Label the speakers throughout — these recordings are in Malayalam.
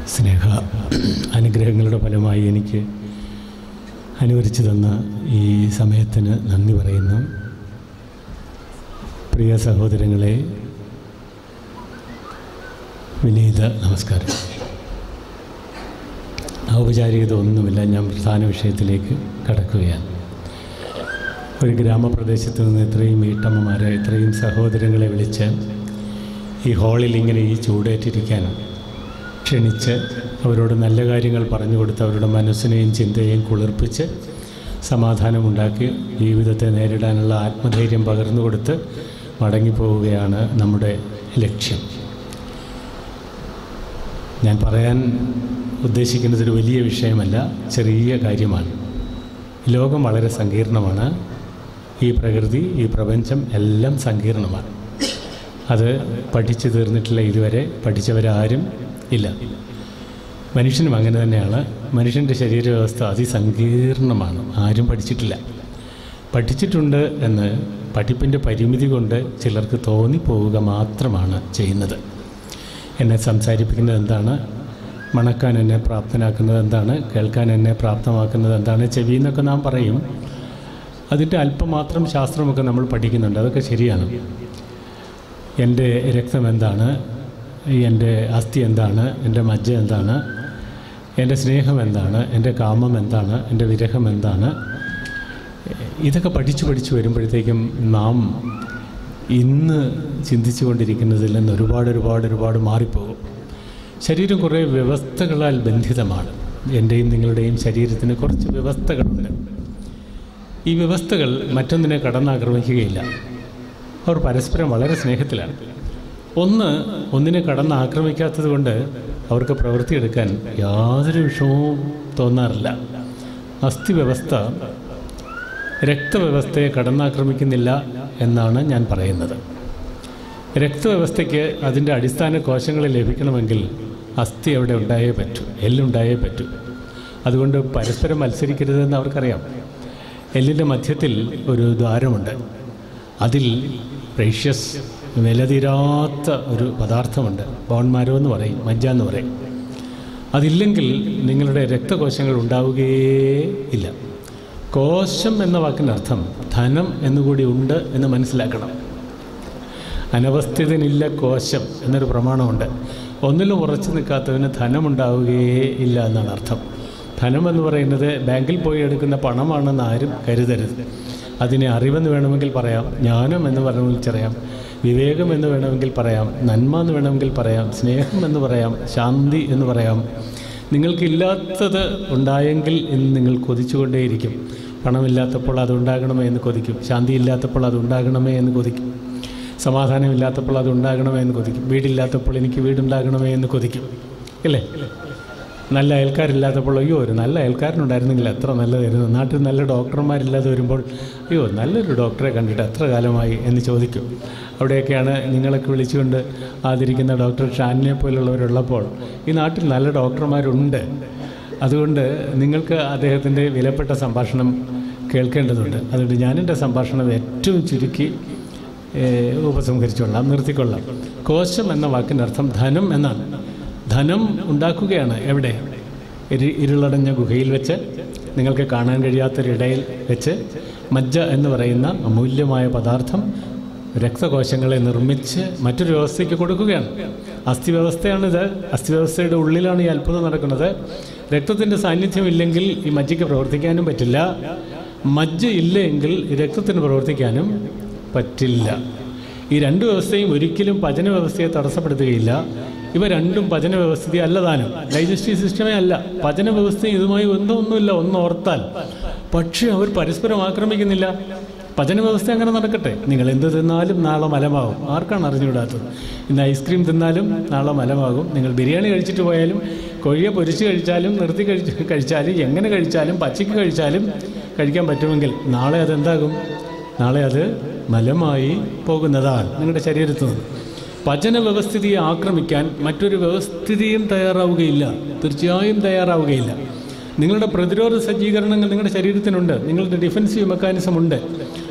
Speaker 1: സ്നേഹ അനുഗ്രഹങ്ങളുടെ ഫലമായി എനിക്ക് അനുവദിച്ചു തന്ന ഈ സമയത്തിന് നന്ദി പറയുന്നു. പ്രിയ സഹോദരങ്ങളെ, വിനീത നമസ്കാരം. ഔപചാരികത ഒന്നുമില്ല, ഞാൻ പ്രധാന വിഷയത്തിലേക്ക് കടക്കുകയാണ്. ഒരു ഗ്രാമപ്രദേശത്ത് നിന്ന് ഇത്രയും വീട്ടമ്മമാരെ, ഇത്രയും സഹോദരങ്ങളെ വിളിച്ച് ഈ ഹാളിൽ ഇങ്ങനെ ഈ ചൂടേറ്റിരിക്കാൻ ക്ഷണിച്ച് അവരോട് നല്ല കാര്യങ്ങൾ പറഞ്ഞു കൊടുത്ത് അവരുടെ മനസ്സിനെയും ചിന്തയെയും കുളിർപ്പിച്ച് സമാധാനമുണ്ടാക്കി ജീവിതത്തെ നേരിടാനുള്ള ആത്മധൈര്യം പകർന്നു കൊടുത്ത് മടങ്ങിപ്പോവുകയാണ് നമ്മുടെ ലക്ഷ്യം. ഞാൻ പറയാൻ ഉദ്ദേശിക്കുന്നതൊരു വലിയ വിഷയമല്ല, ചെറിയ കാര്യമാണ്. ലോകം വളരെ സങ്കീർണമാണ്. ഈ പ്രകൃതി, ഈ പ്രപഞ്ചം എല്ലാം സങ്കീർണമാണ്. അത് പഠിച്ചു തീർന്നിട്ടില്ല, ഇതുവരെ പഠിച്ചവരാരും ഇല്ല. മനുഷ്യനും അങ്ങനെ തന്നെയാണ്. മനുഷ്യൻ്റെ ശരീരവ്യവസ്ഥ അതിസങ്കീർണമാണ്. ആരും പഠിച്ചിട്ടില്ല. പഠിച്ചിട്ടുണ്ട് എന്ന് പഠിപ്പിൻ്റെ പരിമിതി കൊണ്ട് ചിലർക്ക് തോന്നിപ്പോവുക മാത്രമാണ് ചെയ്യുന്നത്. എന്നെ സംസാരിപ്പിക്കുന്നത് എന്താണ്, മണക്കാൻ എന്നെ പ്രാപ്തനാക്കുന്നത് എന്താണ്, കേൾക്കാൻ എന്നെ പ്രാപ്തമാക്കുന്നത് എന്താണ്, ചെവി എന്നൊക്കെ നാം പറയും. അതിൻ്റെ അല്പം മാത്രം ശാസ്ത്രമൊക്കെ നമ്മൾ പഠിക്കുന്നുണ്ട്, അതൊക്കെ ശരിയാണ്. എൻ്റെ രക്തം എന്താണ്, എൻ്റെ അസ്ഥി എന്താണ്, എൻ്റെ മജ്ജ എന്താണ്, എൻ്റെ സ്നേഹം എന്താണ്, എൻ്റെ കാമം എന്താണ്, എൻ്റെ വിരഹം എന്താണ്, ഇതൊക്കെ പഠിച്ചു വരുമ്പോഴത്തേക്കും നാം ഇന്ന് ചിന്തിച്ചു കൊണ്ടിരിക്കുന്നതിൽ നിന്ന് ഒരുപാട് മാറിപ്പോകും. ശരീരം കുറേ വ്യവസ്ഥകളാൽ ബന്ധിതമാണ്. എൻ്റെയും നിങ്ങളുടെയും ശരീരത്തിന് കുറച്ച് വ്യവസ്ഥകളുണ്ട്. ഈ വ്യവസ്ഥകൾ മറ്റൊന്നിനെ കടന്നാക്രമിക്കുകയില്ല. അവർ പരസ്പരം വളരെ സ്നേഹത്തിലാണ്. ഒന്നിനെ കടന്നാക്രമിക്കാത്തത് കൊണ്ട് അവർക്ക് പ്രവൃത്തിയെടുക്കാൻ യാതൊരു വിഷമവും തോന്നാറില്ല. അസ്ഥിവ്യവസ്ഥ രക്തവ്യവസ്ഥയെ കടന്നാക്രമിക്കുന്നില്ല എന്നാണ് ഞാൻ പറയുന്നത്. രക്തവ്യവസ്ഥയ്ക്ക് അതിൻ്റെ അടിസ്ഥാന കോശങ്ങൾ ലഭിക്കണമെങ്കിൽ അസ്ഥി അവിടെ ഉണ്ടായേ പറ്റൂ, എല്ലുണ്ടായേ പറ്റൂ. അതുകൊണ്ട് പരസ്പരം മത്സരിക്കരുതെന്ന് അവർക്കറിയാം. എല്ലിൻ്റെ മധ്യത്തിൽ ഒരു ദ്വാരമുണ്ട്. അതിൽ പ്രഷ്യസ്, വിലതീരാത്ത ഒരു പദാർത്ഥമുണ്ട്. ബോൺമാരോ എന്ന് പറയും, മജ്ജ എന്ന് പറയും. അതില്ലെങ്കിൽ നിങ്ങളുടെ രക്തകോശങ്ങൾ ഉണ്ടാവുകയേ ഇല്ല. കോശം എന്ന വാക്കിനർത്ഥം ധനം എന്നുകൂടി ഉണ്ട് എന്ന് മനസ്സിലാക്കണം. അനവസ്ഥിതനില്ല കോശം എന്നൊരു പ്രമാണമുണ്ട്. ഒന്നിലും ഉറച്ചു നിൽക്കാത്തവന് ധനമുണ്ടാവുകയേ ഇല്ല എന്നാണ് അർത്ഥം. ധനം എന്ന് പറയുന്നത് ബാങ്കിൽ പോയി എടുക്കുന്ന പണമാണെന്ന് ആരും കരുതരുത്. അതിനെ അറിവെന്ന് വേണമെങ്കിൽ പറയാം, ജ്ഞാനം എന്ന് വേണമെങ്കിൽ പറയാം, വിവേകം എന്ന് വേണമെങ്കിൽ പറയാം, നന്മ എന്ന് വേണമെങ്കിൽ പറയാം, സ്നേഹം എന്ന് പറയാം, ശാന്തി എന്ന് പറയാം. നിങ്ങൾക്കില്ലാത്തത് ഉണ്ടായെങ്കിൽ എന്ന് നിങ്ങൾ കൊതിച്ചുകൊണ്ടേയിരിക്കും. പണമില്ലാത്തപ്പോൾ അതുണ്ടാകണമേ എന്ന് കൊതിക്കും, ശാന്തി ഇല്ലാത്തപ്പോൾ അതുണ്ടാകണമേ എന്ന് കൊതിക്കും, സമാധാനമില്ലാത്തപ്പോൾ അതുണ്ടാകണമേ എന്ന് കൊതിക്കും, വീടില്ലാത്തപ്പോൾ എനിക്ക് വീടുണ്ടാകണമേ എന്ന് കൊതിക്കും, അല്ലേ? നല്ല അയൽക്കാരില്ലാത്തപ്പോൾ അയ്യോ ഒരു നല്ല അയൽക്കാരനുണ്ടായിരുന്നെങ്കിൽ എത്ര നല്ലതായിരുന്നു. നാട്ടിൽ നല്ല ഡോക്ടർമാരില്ലാതെ വരുമ്പോൾ അയ്യോ നല്ലൊരു ഡോക്ടറെ കണ്ടിട്ട് എത്ര കാലമായി എന്ന് ചോദിക്കും. അവിടെയൊക്കെയാണ് നിങ്ങളൊക്കെ വിളിച്ചുകൊണ്ട് ആദരിക്കുന്ന ഡോക്ടർ ഷാനിനെ പോലുള്ളവരുള്ളപ്പോൾ ഈ നാട്ടിൽ നല്ല ഡോക്ടർമാരുണ്ട്. അതുകൊണ്ട് നിങ്ങൾക്ക് അദ്ദേഹത്തിൻ്റെ വിലപ്പെട്ട സംഭാഷണം കേൾക്കേണ്ടതുണ്ട്. അതുകൊണ്ട് ഞാനെൻ്റെ സംഭാഷണം ഏറ്റവും ചുരുക്കി ഉപസംഹരിച്ചുകൊള്ളാം, നിർത്തിക്കൊള്ളാം. കോശം എന്ന വാക്കിനർത്ഥം ധനം എന്നാണ്. ധനം ഉണ്ടാക്കുകയാണ് എവിടെ? ഇരുളടഞ്ഞ ഗുഹയിൽ വെച്ച്, നിങ്ങൾക്ക് കാണാൻ കഴിയാത്തൊരിടയിൽ വെച്ച്. മജ്ജ എന്ന് പറയുന്ന അമൂല്യമായ പദാർത്ഥം രക്തകോശങ്ങളെ നിർമ്മിച്ച് മറ്റൊരു വ്യവസ്ഥയ്ക്ക് കൊടുക്കുകയാണ്. അസ്ഥിവ്യവസ്ഥയാണിത്. അസ്ഥിവ്യവസ്ഥയുടെ ഉള്ളിലാണ് ഈ അത്ഭുതം നടക്കുന്നത്. രക്തത്തിൻ്റെ സാന്നിധ്യം ഇല്ലെങ്കിൽ ഈ മജ്ജയ്ക്ക് പ്രവർത്തിക്കാനും പറ്റില്ല. മജ്ജ ഇല്ലെങ്കിൽ രക്തത്തിന് പ്രവർത്തിക്കാനും പറ്റില്ല. ഈ രണ്ട് വ്യവസ്ഥയും ഒരിക്കലും പചന വ്യവസ്ഥയെ തടസ്സപ്പെടുത്തുകയില്ല. ഇവ രണ്ടും പചന വ്യവസ്ഥ അല്ലതാനും, ഡൈജസ്റ്റീവ് സിസ്റ്റമേ അല്ല. പചന വ്യവസ്ഥയും ഇതുമായി ഒന്നുമില്ല, ഓർത്താൽ. പക്ഷേ അവർ പരസ്പരം ആക്രമിക്കുന്നില്ല. പചന വ്യവസ്ഥ അങ്ങനെ നടക്കട്ടെ. നിങ്ങൾ എന്ത് തിന്നാലും നാളെ മലമാകും. ആർക്കാണ് അറിഞ്ഞുകൂടാത്തത്? ഇന്ന് ഐസ്ക്രീം തിന്നാലും നാളെ മലമാകും. നിങ്ങൾ ബിരിയാണി കഴിച്ചിട്ട് പോയാലും, കോഴിയെ പൊരിച്ച് കഴിച്ചാലും, നിർത്തി കഴിച്ചാലും, എങ്ങനെ കഴിച്ചാലും, പച്ചയ്ക്ക് കഴിച്ചാലും കഴിക്കാൻ പറ്റുമെങ്കിൽ നാളെ അതെന്താകും? നാളെ അത് മലമായി പോകുന്നതാണ് നിങ്ങളുടെ ശരീരത്തിൽ നിന്ന്. പചന വ്യവസ്ഥിതിയെ ആക്രമിക്കാൻ മറ്റൊരു വ്യവസ്ഥിതിയും തയ്യാറാവുകയില്ല, തീർച്ചയായും തയ്യാറാവുകയില്ല. നിങ്ങളുടെ പ്രതിരോധ സജ്ജീകരണങ്ങൾ നിങ്ങളുടെ ശരീരത്തിനുണ്ട്, നിങ്ങളുടെ ഡിഫെൻസീവ് മെക്കാനിസം ഉണ്ട്.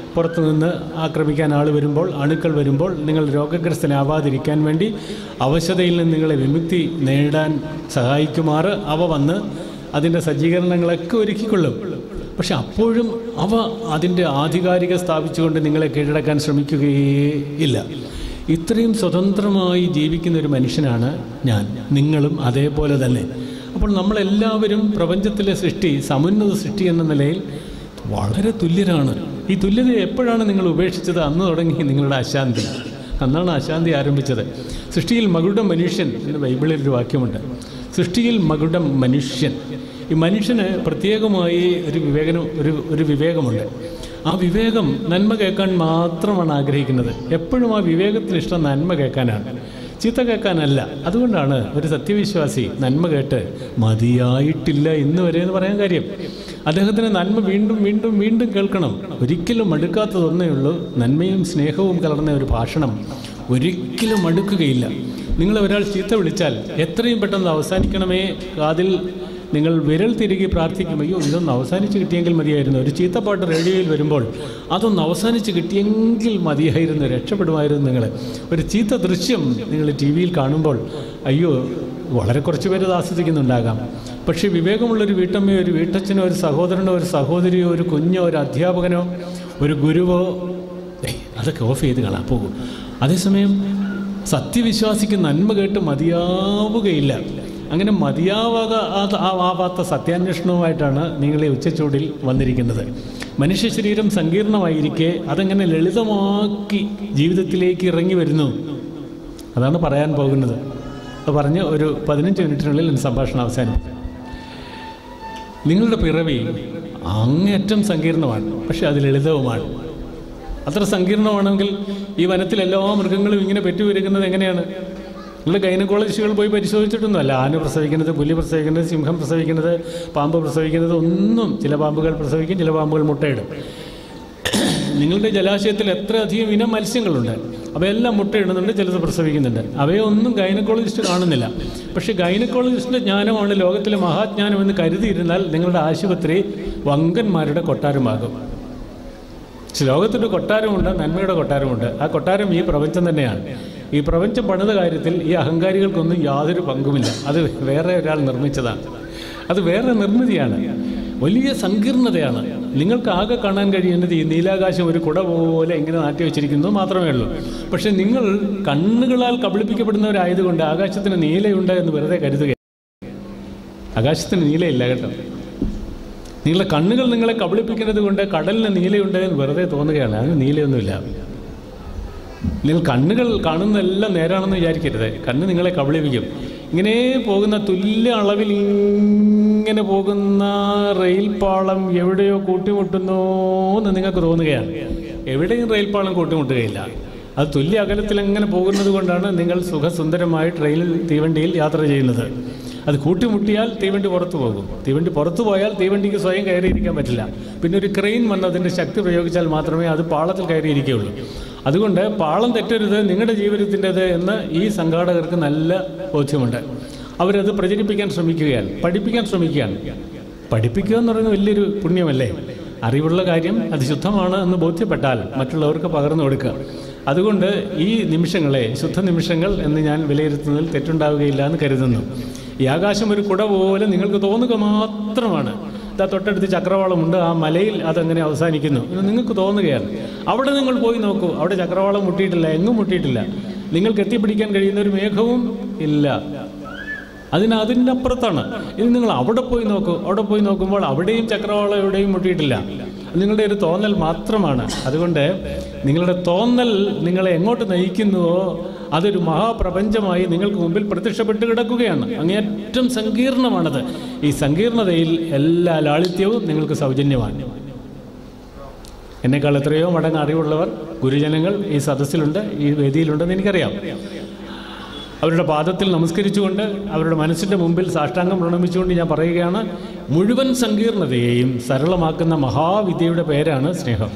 Speaker 1: പുറത്തുനിന്ന് ആക്രമിക്കാൻ ആൾ വരുമ്പോൾ, അണുക്കൾ വരുമ്പോൾ നിങ്ങൾ രോഗഗ്രസ്തനാവാതിരിക്കാൻ വേണ്ടി അവശതയിൽ നിന്ന് നിങ്ങളെ വിമുക്തി നേടാൻ സഹായിക്കുമാറ് അവ വന്ന് അതിൻ്റെ സജ്ജീകരണങ്ങളൊക്കെ ഒരുക്കിക്കൊള്ളും. പക്ഷെ അപ്പോഴും അവ അതിൻ്റെ ആധികാരിക സ്ഥാപിച്ചുകൊണ്ട് നിങ്ങളെ കീഴടക്കാൻ ശ്രമിക്കുകയേ ഇല്ല. ഇത്രയും സ്വതന്ത്രമായി ജീവിക്കുന്ന ഒരു മനുഷ്യനാണ് ഞാൻ, നിങ്ങളും അതേപോലെ തന്നെ. അപ്പോൾ നമ്മളെല്ലാവരും പ്രപഞ്ചത്തിലെ സൃഷ്ടി, സമുന്നത സൃഷ്ടി എന്ന നിലയിൽ വളരെ തുല്യരാണ്. ഈ തുല്യത എപ്പോഴാണ് നിങ്ങൾ ഉപേക്ഷിച്ചത്? അന്ന് തുടങ്ങി നിങ്ങളുടെ അശാന്തി. അന്നാണ് അശാന്തി ആരംഭിച്ചത്. സൃഷ്ടിയിൽ മകുടം മനുഷ്യൻ എന്ന് ബൈബിളിൽ ഒരു വാക്യമുണ്ട്. സൃഷ്ടിയിൽ മകുടം മനുഷ്യൻ. ഈ മനുഷ്യന് പ്രത്യേകമായി ഒരു വിവേകമുണ്ട്. ആ വിവേകം നന്മ കേൾക്കാൻ മാത്രമാണ് ആഗ്രഹിക്കുന്നത്. എപ്പോഴും ആ വിവേകത്തിന് ഇഷ്ടം നന്മ കേൾക്കാനാണ്, ചീത്ത കേൾക്കാനല്ല. അതുകൊണ്ടാണ് ഒരു സത്യവിശ്വാസി നന്മ കേട്ട് മതിയായിട്ടില്ല ഇന്ന് വരെ എന്ന് പറയാൻ കാര്യം. അദ്ദേഹത്തിന് നന്മ വീണ്ടും വീണ്ടും വീണ്ടും കേൾക്കണം. ഒരിക്കലും മടുക്കാത്തതൊന്നേ ഉള്ളൂ, നന്മയും സ്നേഹവും കലർന്ന ഒരു ഭാഷണം ഒരിക്കലും മടുക്കുകയില്ല. നിങ്ങളെ ഒരാൾ ചീത്ത വിളിച്ചാൽ എത്രയും പെട്ടെന്ന് അവസാനിക്കണമേ കാതിൽ നിങ്ങൾ വിരൽ തിരികെ പ്രാർത്ഥിക്കും, അയ്യോ ഇതൊന്ന് അവസാനിച്ച് കിട്ടിയെങ്കിൽ മതിയായിരുന്നു. ഒരു ചീത്തപ്പാട്ട് റേഡിയോയിൽ വരുമ്പോൾ അതൊന്ന് അവസാനിച്ച് കിട്ടിയെങ്കിൽ മതിയായിരുന്നു, രക്ഷപ്പെടുമായിരുന്നു. നിങ്ങൾ ഒരു ചീത്ത ദൃശ്യം നിങ്ങൾ ടി വിയിൽ കാണുമ്പോൾ അയ്യോ, വളരെ കുറച്ച് പേര് അത് ആസ്വദിക്കുന്നുണ്ടാകാം. പക്ഷേ വിവേകമുള്ളൊരു വീട്ടമ്മയോ, ഒരു വീട്ടച്ഛനോ, ഒരു സഹോദരനോ, ഒരു സഹോദരിയോ, ഒരു കുഞ്ഞോ, ഒരു അധ്യാപകനോ, ഒരു ഗുരുവോ, അതൊക്കെ ഓഫ് ചെയ്ത് കാണാൻ പോകും. അതേസമയം സത്യവിശ്വാസിക്ക് നന്മ കേട്ട് മതിയാവുകയില്ല. അങ്ങനെ മതിയാവാത്ത സത്യാന്വേഷണവുമായിട്ടാണ് നിങ്ങൾ ഈ ഉച്ചച്ചൂടിൽ വന്നിരിക്കുന്നത്. മനുഷ്യ ശരീരം സങ്കീർണമായിരിക്കെ അതെങ്ങനെ ലളിതമാക്കി ജീവിതത്തിലേക്ക് ഇറങ്ങി വരുന്നു, അതാണ് പറയാൻ പോകുന്നത്. അത് പറഞ്ഞ് ഒരു 15 മിനിറ്റിനുള്ളിൽ സംഭാഷണം അവസാനിപ്പിക്കും. നിങ്ങളുടെ പിറവി അങ്ങേറ്റം സങ്കീർണമാണ്, പക്ഷെ അത് ലളിതവുമാണ്. അത്ര സങ്കീർണമാണെങ്കിൽ ഈ വനത്തിൽ എല്ലാ മൃഗങ്ങളും ഇങ്ങനെ പെറ്റുവരുന്നത് എങ്ങനെയാണ്? നിങ്ങൾ ഗൈനക്കോളജിസ്റ്റുകൾ പോയി പരിശോധിച്ചിട്ടൊന്നുമല്ല. ആന പ്രസവിക്കുന്നത്, പുലി പ്രസവിക്കുന്നത്, സിംഹം പ്രസവിക്കുന്നത്, പാമ്പ് പ്രസവിക്കുന്നത് ഒന്നും. ചില പാമ്പുകൾ പ്രസവിക്കും, ചില പാമ്പുകൾ മുട്ടയിടും. നിങ്ങളുടെ ജലാശയത്തിൽ എത്രയധികം ഇനം മത്സ്യങ്ങളുണ്ട്, അവയെല്ലാം മുട്ടയിടുന്നുണ്ട്, ചിലത് പ്രസവിക്കുന്നുണ്ട്. അവയൊന്നും ഗൈനക്കോളജിസ്റ്റ് കാണുന്നില്ല. പക്ഷേ ഗൈനക്കോളജിസ്റ്റിൻ്റെ ജ്ഞാനമാണ് ലോകത്തിലെ മഹാജ്ഞാനമെന്ന് കരുതിയിരുന്നാൽ നിങ്ങളുടെ ആശുപത്രി വങ്കന്മാരുടെ കൊട്ടാരമാകും. ലോകത്തിൻ്റെ കൊട്ടാരമുണ്ട്, നന്മയുടെ കൊട്ടാരമുണ്ട്. ആ കൊട്ടാരം ഈ പ്രപഞ്ചം തന്നെയാണ്. ഈ പ്രപഞ്ചം പണിത കാര്യത്തിൽ ഈ അഹങ്കാരികൾക്കൊന്നും യാതൊരു പങ്കുമില്ല. അത് വേറെ ഒരാൾ നിർമ്മിച്ചതാണ്, അത് വേറെ നിർമ്മിതിയാണ്, വലിയ സങ്കീർണതയാണ്. നിങ്ങൾക്ക് ആകെ കാണാൻ കഴിയുന്നത് ഈ നീലാകാശം ഒരു കുട പോലെ ഇങ്ങനെ നാട്ടി വെച്ചിരിക്കുന്നത് മാത്രമേ ഉള്ളൂ. പക്ഷെ നിങ്ങൾ കണ്ണുകളാൽ കബളിപ്പിക്കപ്പെടുന്നവരായതുകൊണ്ട് ആകാശത്തിന് നീലയുണ്ട് എന്ന് വെറുതെ കരുതുക. ആകാശത്തിന് നീലയില്ല കേട്ടോ. നിങ്ങളുടെ കണ്ണുകൾ നിങ്ങളെ കബളിപ്പിക്കുന്നത് കൊണ്ട് കടലിന് നീലയുണ്ട് എന്ന് വെറുതെ തോന്നുകയാണ്. അതിന് നീലയൊന്നുമില്ല. നിങ്ങൾ കണ്ണുകൾ കാണുന്നതെല്ലാം നേരാണെന്ന് വിചാരിക്കരുത്. കണ്ണ് നിങ്ങളെ കബളിപ്പിക്കും. ഇങ്ങനെ പോകുന്ന തുല്യ അളവിൽ ഇങ്ങനെ പോകുന്ന റെയിൽപാളം എവിടെയോ കൂട്ടിമുട്ടുന്നു എന്ന് നിങ്ങൾക്ക് തോന്നുകയാണ്. എവിടെയും റെയിൽപാളം കൂട്ടിമുട്ടുകയില്ല. അത് തുല്യ അകലത്തിൽ അങ്ങനെ പോകുന്നത് കൊണ്ടാണ് നിങ്ങൾ സുഖസുന്ദരമായി ട്രെയിനിൽ, തീവണ്ടിയിൽ യാത്ര ചെയ്യുന്നത്. അത് കൂട്ടിമുട്ടിയാൽ തീവണ്ടി പുറത്തു പോകും. തീവണ്ടി പുറത്തു പോയാൽ തീവണ്ടിക്ക് സ്വയം കയറിയിരിക്കാൻ പറ്റില്ല. പിന്നെ ഒരു ക്രെയിൻ വന്ന് അതിൻ്റെ ശക്തി പ്രയോഗിച്ചാൽ മാത്രമേ അത് പാളത്തിൽ കയറിയിരിക്കുകയുള്ളൂ. അതുകൊണ്ട് പാളം തെറ്റരുത്, നിങ്ങളുടെ ജീവിതത്തിൻ്റേത് എന്ന് ഈ സംഘാടകർക്ക് നല്ല ബോധ്യമുണ്ട്. അവരത് പ്രചരിപ്പിക്കാൻ ശ്രമിക്കുകയാണ്, പഠിപ്പിക്കാൻ ശ്രമിക്കുകയാണ്. പഠിപ്പിക്കുക എന്ന് പറയുന്നത് വലിയൊരു പുണ്യമല്ലേ? അറിവുള്ള കാര്യം അത് ശുദ്ധമാണ് എന്ന് ബോധ്യപ്പെട്ടാൽ മറ്റുള്ളവർക്ക് പകർന്നു കൊടുക്കുക. അതുകൊണ്ട് ഈ നിമിഷങ്ങളെ ശുദ്ധ നിമിഷങ്ങൾ എന്ന് ഞാൻ വിലയിരുത്തുന്നതിൽ തെറ്റുണ്ടാവുകയില്ല എന്ന് കരുതുന്നു. ഈ ആകാശം ഒരു കുട പോലെ നിങ്ങൾക്ക് തോന്നുക മാത്രമാണ്. ഇതാ തൊട്ടടുത്ത് ചക്രവാളമുണ്ട്, ആ മലയിൽ അതങ്ങനെ അവസാനിക്കുന്നു എന്ന് നിങ്ങൾക്ക് തോന്നുകയാണ്. അവിടെ നിങ്ങൾ പോയി നോക്കൂ, അവിടെ ചക്രവാളം മുട്ടിയിട്ടില്ല, എങ്ങും മുട്ടിയിട്ടില്ല. നിങ്ങൾക്ക് എത്തിപ്പിടിക്കാൻ കഴിയുന്ന ഒരു മേഘവും ഇല്ല. അതിൻ്റെ അപ്പുറത്താണ്. ഇനി നിങ്ങൾ അവിടെ പോയി നോക്കൂ. അവിടെ പോയി നോക്കുമ്പോൾ അവിടെയും ചക്രവാളം എവിടെയും മുട്ടിയിട്ടില്ല. നിങ്ങളുടെ ഒരു തോന്നൽ മാത്രമാണ്. അതുകൊണ്ട് നിങ്ങളുടെ തോന്നൽ നിങ്ങളെ എങ്ങോട്ട് നയിക്കുന്നുവോ അതൊരു മഹാപ്രപഞ്ചമായി നിങ്ങൾക്ക് മുമ്പിൽ പ്രത്യക്ഷപ്പെട്ട് കിടക്കുകയാണ്. അങ്ങേയറ്റം സങ്കീർണമാണത്. ഈ സങ്കീർണതയിൽ എല്ലാ ലാളിത്യവും നിങ്ങൾക്ക് സൗജന്യമാണ്. എന്നെക്കാൾ എത്രയോ മടങ്ങ് അറിവുള്ളവർ, ഗുരുജനങ്ങൾ ഈ സദസ്സിലുണ്ട്, ഈ വേദിയിലുണ്ടെന്ന് എനിക്കറിയാം. അവരുടെ പാദത്തിൽ നമസ്കരിച്ചുകൊണ്ട്, അവരുടെ മനസ്സിൻ്റെ മുമ്പിൽ സാഷ്ടാംഗം പ്രണമിച്ചുകൊണ്ട് ഞാൻ പറയുകയാണ്, മുഴുവൻ സങ്കീർണതയെയും സരളമാക്കുന്ന മഹാവിദ്യയുടെ പേരാണ് സ്നേഹം.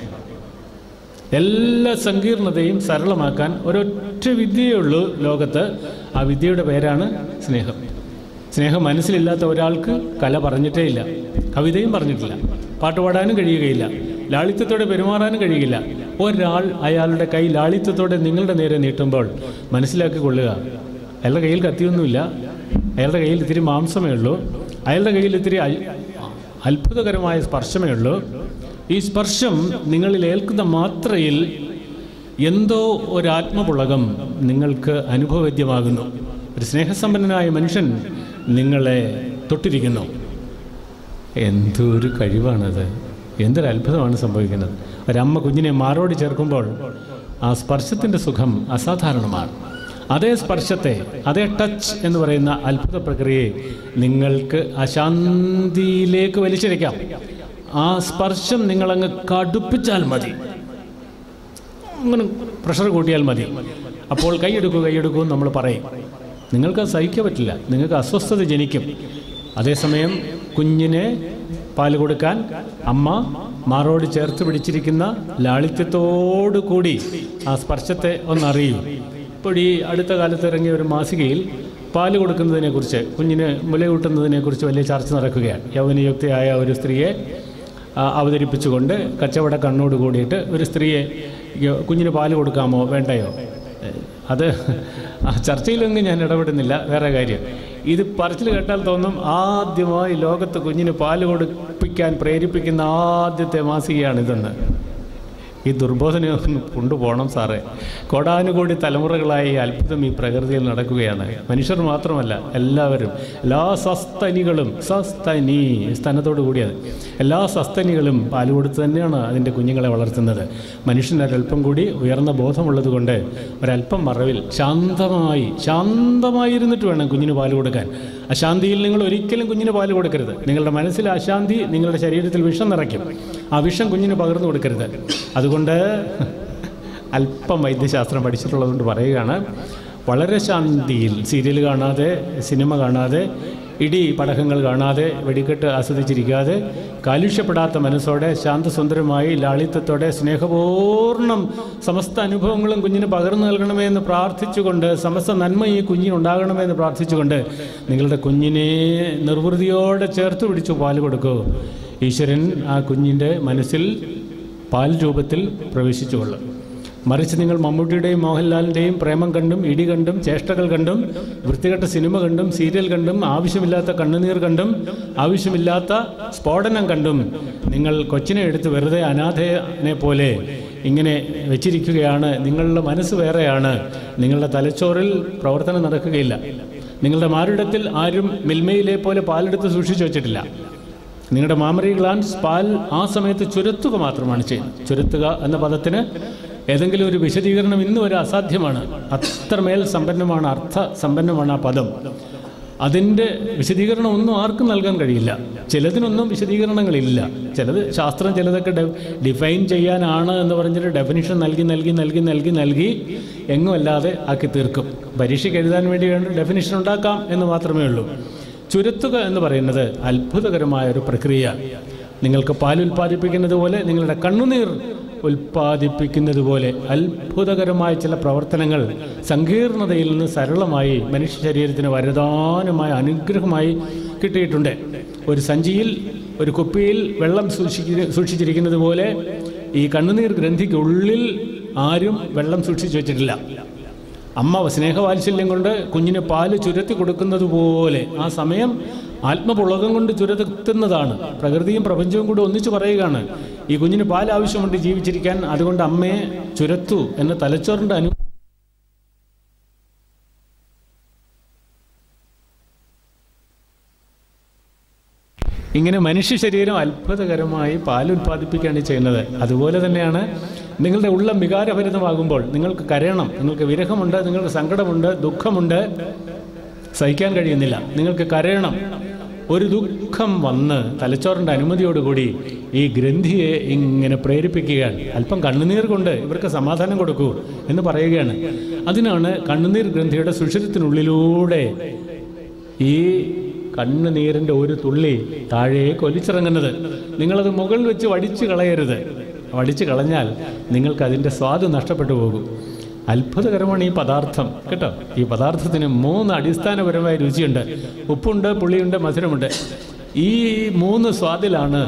Speaker 1: എല്ലാ സങ്കീർണതയും സരളമാക്കാൻ ഒരൊറ്റ വിദ്യയേ ഉള്ളൂ ലോകത്ത്. ആ വിദ്യയുടെ പേരാണ് സ്നേഹം. സ്നേഹം മനസ്സിലില്ലാത്ത ഒരാൾക്ക് കല പറഞ്ഞിട്ടേ ഇല്ല, കവിതയും പറഞ്ഞിട്ടില്ല, പാട്ടുപാടാനും കഴിയുകയില്ല. ലാളിത്യത്തോടെ പെരുമാറാനും കഴിയില്ല. ഒരാൾ അയാളുടെ കൈ ലാളിത്യത്തോടെ നിങ്ങളുടെ നേരെ നീട്ടുമ്പോൾ മനസ്സിലാക്കിക്കൊള്ളുക, അയാളുടെ കയ്യിൽ കത്തിയൊന്നുമില്ല, അയാളുടെ കയ്യിൽ ഇത്തിരി മാംസമേ ഉള്ളൂ, അയാളുടെ കയ്യിൽ ഇത്തിരി അത്ഭുതകരമായ സ്പർശമേ ഉള്ളൂ. ഈ സ്പർശം നിങ്ങളിൽ ഏൽക്കുന്ന മാത്രയിൽ എന്തോ ഒരാത്മപുളകം നിങ്ങൾക്ക് അനുഭവവേദ്യമാകുന്നു. ഒരു സ്നേഹസമ്പന്നനായ മനുഷ്യൻ നിങ്ങളെ തൊട്ടിരിക്കുന്നു. എന്തൊരു കഴിവാണത്! എന്തൊരു അത്ഭുതമാണ് സംഭവിക്കുന്നത്! ഒരമ്മ കുഞ്ഞിനെ മാറോട് ചേർക്കുമ്പോൾ ആ സ്പർശത്തിൻ്റെ സുഖം അസാധാരണമാണ്. അതേ സ്പർശത്തെ, അതേ ടച്ച് എന്ന് പറയുന്ന അത്ഭുത പ്രക്രിയയെ നിങ്ങൾക്ക് അശാന്തിയിലേക്ക് വലിച്ചിരിക്കാം. ആ സ്പർശം നിങ്ങളങ്ങ് കടുപ്പിച്ചാൽ മതി, അങ്ങനെ പ്രഷർ കൂട്ടിയാൽ മതി. അപ്പോൾ കൈയെടുക്കൂ എന്ന് നമ്മൾ പറയും. നിങ്ങൾക്ക് സഹിക്കാൻ പറ്റില്ല, നിങ്ങൾക്ക് അസ്വസ്ഥത ജനിക്കും. അതേസമയം കുഞ്ഞിനെ പാല് കൊടുക്കാൻ അമ്മ മാറോട് ചേർത്ത് പിടിച്ചിരിക്കുന്ന ലാളിത്യത്തോടു കൂടി ആ സ്പർശത്തെ ഒന്നറിയും. ഇപ്പോൾ ഈ അടുത്ത കാലത്ത് ഇറങ്ങിയ ഒരു മാസികയിൽ പാല് കൊടുക്കുന്നതിനെക്കുറിച്ച്, കുഞ്ഞിന് മുലയൂട്ടുന്നതിനെക്കുറിച്ച് വലിയ ചർച്ച നടക്കുകയാണ്. യൗവനയുക്തയായ ഒരു സ്ത്രീയെ അവതരിപ്പിച്ചുകൊണ്ട് കച്ചവട കണ്ണോട് കൂടിയിട്ട് ഒരു സ്ത്രീയെ കുഞ്ഞിന് പാല് കൊടുക്കാമോ വേണ്ടയോ, അത് ആ ചർച്ചയിലൊന്നും ഞാൻ ഇടപെടുന്നില്ല, വേറെ കാര്യം. ഇത് പറച്ചിൽ കേട്ടാൽ തോന്നും ആദ്യമായി ലോകത്ത് കുഞ്ഞിന് പാല് കൊടുപ്പിക്കാൻ പ്രേരിപ്പിക്കുന്ന ആദ്യത്തെ മാസികയാണിതെന്ന്. ഈ ദുർബോധനം കൊണ്ടുപോകണം സാറേ. കോടാനുകോടി തലമുറകളായി അത്ഭുതം ഈ പ്രകൃതിയിൽ നടക്കുകയാണ്. മനുഷ്യർ മാത്രമല്ല, എല്ലാവരും, എല്ലാ സസ്തനികളും, സ്ഥാനത്തോടു കൂടിയത് എല്ലാ സസ്തനികളും പാല് കൊടുത്ത് തന്നെയാണ് അതിൻ്റെ കുഞ്ഞുങ്ങളെ വളർത്തുന്നത്. മനുഷ്യനൊരൽപ്പം കൂടി ഉയർന്ന ബോധമുള്ളത് കൊണ്ട് ഒരല്പം മറവിൽ ശാന്തമായി ഇരുന്നിട്ട് വേണം കുഞ്ഞിന് പാല് കൊടുക്കാൻ. അശാന്തിയിൽ നിങ്ങൾ ഒരിക്കലും കുഞ്ഞിന് പാല് കൊടുക്കരുത്. നിങ്ങളുടെ മനസ്സിൽ അശാന്തി നിങ്ങളുടെ ശരീരത്തിൽ വിഷം നിറയ്ക്കും. ആ വിഷം കുഞ്ഞിന് പകർന്നു കൊടുക്കരുത്. അതുകൊണ്ട് അല്പം വൈദ്യശാസ്ത്രം പഠിച്ചിട്ടുള്ളതുകൊണ്ട് പറയുകയാണ്, വളരെ ശാന്തിയിൽ സീരിയൽ കാണാതെ, സിനിമ കാണാതെ, ഇടി പടക്കങ്ങൾ കാണാതെ, വെടിക്കെട്ട് ആസ്വദിച്ചിരിക്കാതെ, കാലുഷ്യപ്പെടാത്ത മനസ്സോടെ ശാന്തസുന്ദരമായി ലാളിത്യത്തോടെ സ്നേഹപൂർണ്ണം സമസ്ത അനുഭവങ്ങളും കുഞ്ഞിന് പകർന്നു നൽകണമേ എന്ന് പ്രാർത്ഥിച്ചുകൊണ്ട്, സമസ്ത നന്മ ഈ കുഞ്ഞിനുണ്ടാകണമേ എന്ന് പ്രാർത്ഥിച്ചുകൊണ്ട് നിങ്ങളുടെ കുഞ്ഞിനെ നിർവൃതിയോടെ ചേർത്ത് പിടിച്ചു പാല് കൊടുക്കൂ. ഈശ്വരൻ ആ കുഞ്ഞിൻ്റെ മനസ്സിൽ പാൽ രൂപത്തിൽ പ്രവേശിച്ചു കൊള്ളും. മറിച്ച് നിങ്ങൾ മമ്മൂട്ടിയുടെയും മോഹൻലാലിൻ്റെയും പ്രേമം കണ്ടും, ഇടി കണ്ടും, ചേഷ്ടകൾ കണ്ടും, വൃത്തികെട്ട സിനിമ കണ്ടും, സീരിയൽ കണ്ടും, ആവശ്യമില്ലാത്ത കണ്ണുനീർ കണ്ടും, ആവശ്യമില്ലാത്ത സ്ഫോടനം കണ്ടും നിങ്ങൾ കൊച്ചിനെ എടുത്ത് വെറുതെ അനാഥനെ പോലെ ഇങ്ങനെ വെച്ചിരിക്കുകയാണ്. നിങ്ങളുടെ മനസ്സ് വേറെയാണ്, നിങ്ങളുടെ തലച്ചോറിൽ പ്രവർത്തനം നടക്കുകയില്ല. നിങ്ങളുടെ മാറിടത്തിൽ ആരും മിൽമയിലെ പോലെ പാലെടുത്ത് സൂക്ഷിച്ചു വച്ചിട്ടില്ല. നിങ്ങളുടെ മാമറി ഗ്ലാൻസ് പാൽ ആ സമയത്ത് ചുരത്തുക മാത്രമാണ് ചെയ്യുന്നത്. ചുരത്തുക എന്ന പദത്തിന് ഏതെങ്കിലും ഒരു വിശദീകരണം ഇന്ന് വരെ അസാധ്യമാണ്. അത്രമേൽ സമ്പന്നമാണ്, അർത്ഥസമ്പന്നമാണ് ആ പദം. അതിൻ്റെ വിശദീകരണം ഒന്നും ആർക്കും നൽകാൻ കഴിയില്ല. ചിലതിനൊന്നും വിശദീകരണങ്ങളില്ല. ചിലത് ശാസ്ത്രം ചിലതൊക്കെ ഡിഫൈൻ ചെയ്യാനാണ് എന്ന് പറഞ്ഞിട്ട് ഡെഫിനിഷൻ നൽകി എങ്ങും അല്ലാതെ ആക്കി തീർക്കും. പരീക്ഷയ്ക്ക് എഴുതാൻ വേണ്ടി വേണ്ട ഡെഫിനിഷൻ ഉണ്ടാക്കാം എന്ന് മാത്രമേ ഉള്ളൂ. ചുരത്തുക എന്ന് പറയുന്നത് അത്ഭുതകരമായ ഒരു പ്രക്രിയ. നിങ്ങൾക്ക് പാൽ ഉൽപ്പാദിപ്പിക്കുന്നത് പോലെ, നിങ്ങളുടെ കണ്ണുനീർ ഉൽപ്പാദിപ്പിക്കുന്നത് പോലെ അത്ഭുതകരമായ ചില പ്രവർത്തനങ്ങൾ സങ്കീർണതയിൽ നിന്ന് സരളമായി മനുഷ്യ ശരീരത്തിന് വരദാനമായ അനുഗ്രഹമായി കിട്ടിയിട്ടുണ്ട്. ഒരു സഞ്ചിയിൽ, ഒരു കുപ്പിയിൽ വെള്ളം സൂക്ഷിച്ചിരിക്കുന്നത് പോലെ ഈ കണ്ണുനീർ ഗ്രന്ഥിക്കുള്ളിൽ ആരും വെള്ളം സൂക്ഷിച്ചു വെച്ചിട്ടില്ല. അമ്മ സ്നേഹവാത്സല്യം കൊണ്ട് കുഞ്ഞിന് പാല് ചുരത്തി കൊടുക്കുന്നത് പോലെ ആ സമയം ആത്മപുളകം കൊണ്ട് ചുരത്തുന്നതാണ്. പ്രകൃതിയും പ്രപഞ്ചവും കൂടി ഒന്നിച്ചു പറയുകയാണ്, ഈ കുഞ്ഞിന് പാൽ ആവശ്യമുണ്ട് ജീവിച്ചിരിക്കാൻ, അതുകൊണ്ട് അമ്മയെ ചുരത്തു എന്ന തലച്ചോറിൻ്റെ ഇങ്ങനെ മനുഷ്യ ശരീരം അത്ഭുതകരമായി പാൽ ഉൽപ്പാദിപ്പിക്കുകയാണ് ചെയ്യുന്നത്. അതുപോലെ തന്നെയാണ് നിങ്ങളുടെ ഉള്ളം വികാരഭരിതമാകുമ്പോൾ നിങ്ങൾക്ക് കരയണം, നിങ്ങൾക്ക് വിരഹമുണ്ട്, നിങ്ങൾക്ക് സങ്കടമുണ്ട്, ദുഃഖമുണ്ട്, സഹിക്കാൻ കഴിയുന്നില്ല, നിങ്ങൾക്ക് കരയണം. ഒരു ദുഃഖം വന്ന് തലച്ചോറിൻ്റെ അനുമതിയോടുകൂടി ഈ ഗ്രന്ഥിയെ ഇങ്ങനെ പ്രേരിപ്പിക്കുകയാണ്. അല്പം കണ്ണുനീർ കൊണ്ട് ഇവർക്ക് സമാധാനം കൊടുക്കൂ എന്ന് പറയുകയാണ്. അതിനാണ് കണ്ണുനീർ ഗ്രന്ഥിയുടെ സുഷിരത്തിനുള്ളിലൂടെ ഈ കണ്ണുനീരിൻ്റെ ഒരു തുള്ളി താഴേക്ക് ഒലിച്ചിറങ്ങുന്നത്. നിങ്ങളത് മുകളിൽ വെച്ച് വടിച്ചു കളയരുത്. വടിച്ചു കളഞ്ഞാൽ നിങ്ങൾക്കതിൻ്റെ സ്വാദ് നഷ്ടപ്പെട്ടു പോകും. അത്ഭുതകരമാണ് ഈ പദാർത്ഥം കേട്ടോ. ഈ പദാർത്ഥത്തിന് 3 അടിസ്ഥാനപരമായ രുചിയുണ്ട്. ഉപ്പുണ്ട്, പുളിയുണ്ട്, മധുരമുണ്ട്. ഈ 3 സ്വാദിലാണ്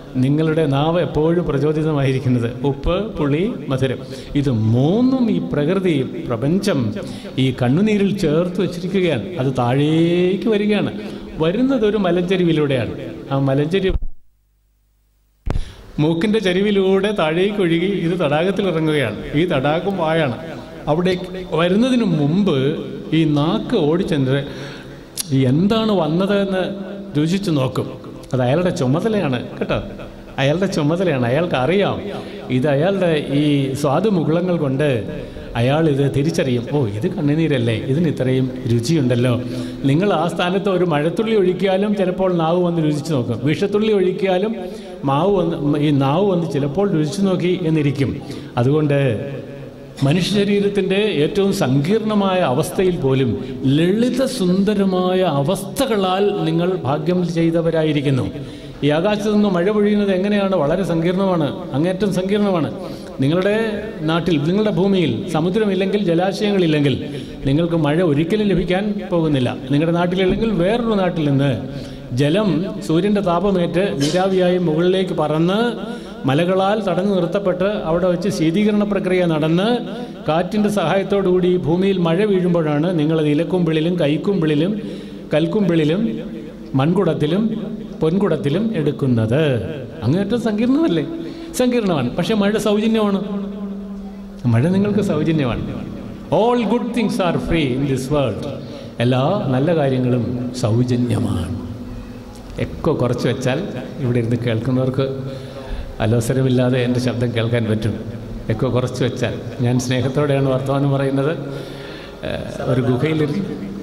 Speaker 1: നിങ്ങളുടെ നാവ് എപ്പോഴും പ്രചോദിതമായിരിക്കുന്നത്. ഉപ്പ്, പുളി, മധുരം, ഇത് മൂന്നും ഈ പ്രകൃതി, പ്രപഞ്ചം ഈ കണ്ണുനീരിൽ ചേർത്ത് വെച്ചിരിക്കുകയാണ്. അത് താഴേക്ക് വരികയാണ്. വരുന്നത് ഒരു മലഞ്ചരിവിലൂടെയാണ്. ആ മലഞ്ചരിവ് മൂക്കിൻ്റെ ചരിവിലൂടെ താഴേക്ക് ഒഴുകി ഇത് തടാകത്തിൽ ഇറങ്ങുകയാണ്. ഈ തടാകം വായാണ്. അവിടെ വരുന്നതിന് മുമ്പ് ഈ നാക്ക് ഓടിച്ചെന്ന് എന്താണ് വന്നതെന്ന് രുചിച്ച് നോക്കും. അത് അയാളുടെ ചുമതലയാണ് കേട്ടോ, അയാളുടെ ചുമതലയാണ്. അയാൾക്ക് അറിയാം ഇത് അയാളുടെ ഈ സ്വാദുമുകുളങ്ങൾ കൊണ്ട് അയാൾ ഇത് തിരിച്ചറിയും. ഓ, ഇത് കണ്ണുനീരല്ലേ, ഇതിന് ഇത്രയും രുചിയുണ്ടല്ലോ. നിങ്ങൾ ആ സ്ഥാനത്ത് ഒരു മഴത്തുള്ളി ഒഴിക്കാലും ചിലപ്പോൾ നാവ് വന്ന് രുചിച്ച് നോക്കും. വിഷത്തുള്ളി ഒഴിക്കാലും ഈ നാവ് വന്ന് ചിലപ്പോൾ രുചിച്ച് നോക്കി എന്നിരിക്കും. അതുകൊണ്ട് മനുഷ്യ ശരീരത്തിൻ്റെ ഏറ്റവും സങ്കീർണമായ അവസ്ഥയിൽ പോലും ലളിത സുന്ദരമായ അവസ്ഥകളാൽ നിങ്ങൾ ഭാഗ്യം ചെയ്തവരായിരിക്കുന്നു. ഈ ആകാശത്തു നിന്ന് മഴ പൊഴിയുന്നത് എങ്ങനെയാണ്? വളരെ സങ്കീർണമാണ്, അങ്ങേറ്റം സങ്കീർണമാണ്. നിങ്ങളുടെ നാട്ടിൽ, നിങ്ങളുടെ ഭൂമിയിൽ സമുദ്രമില്ലെങ്കിൽ, ജലാശയങ്ങളില്ലെങ്കിൽ നിങ്ങൾക്ക് മഴ ഒരിക്കലും ലഭിക്കാൻ പോകുന്നില്ല. നിങ്ങളുടെ നാട്ടിലില്ലെങ്കിൽ വേറൊരു നാട്ടിൽ നിന്ന് ജലം സൂര്യൻ്റെ താപമേറ്റ് നീരാവിയായി മുകളിലേക്ക് പറന്ന് മലകളാൽ തടഞ്ഞു നിർത്തപ്പെട്ട് അവിടെ വെച്ച് ശീതീകരണ പ്രക്രിയ നടന്ന് കാറ്റിൻ്റെ സഹായത്തോടുകൂടി ഭൂമിയിൽ മഴ വീഴുമ്പോഴാണ് നിങ്ങളത് ഇലക്കുമ്പിളിലും കൈക്കുമ്പിളിലും കൽക്കുമ്പിളിലും മൺകുടത്തിലും പൊൻകുടത്തിലും എടുക്കുന്നത്. അങ്ങേറ്റം സങ്കീർണമല്ലേ? സങ്കീർണമാണ്. പക്ഷെ മഴ സൗജന്യമാണ്. മഴ നിങ്ങൾക്ക് സൗജന്യമാണ്. All good things are free in this world. എല്ലാ നല്ല കാര്യങ്ങളും സൗജന്യമാണ്. എക്കോ കുറച്ച് വെച്ചാൽ ഇവിടെ ഇരുന്ന് കേൾക്കുന്നവർക്ക് അലോസരമില്ലാതെ എൻ്റെ ശബ്ദം കേൾക്കാൻ പറ്റും. എക്കോ കുറച്ച് വെച്ചാൽ. ഞാൻ സ്നേഹത്തോടെയാണ് വർത്തമാനം പറയുന്നത്. ഒരു ഗുഹയിലിരുന്ന്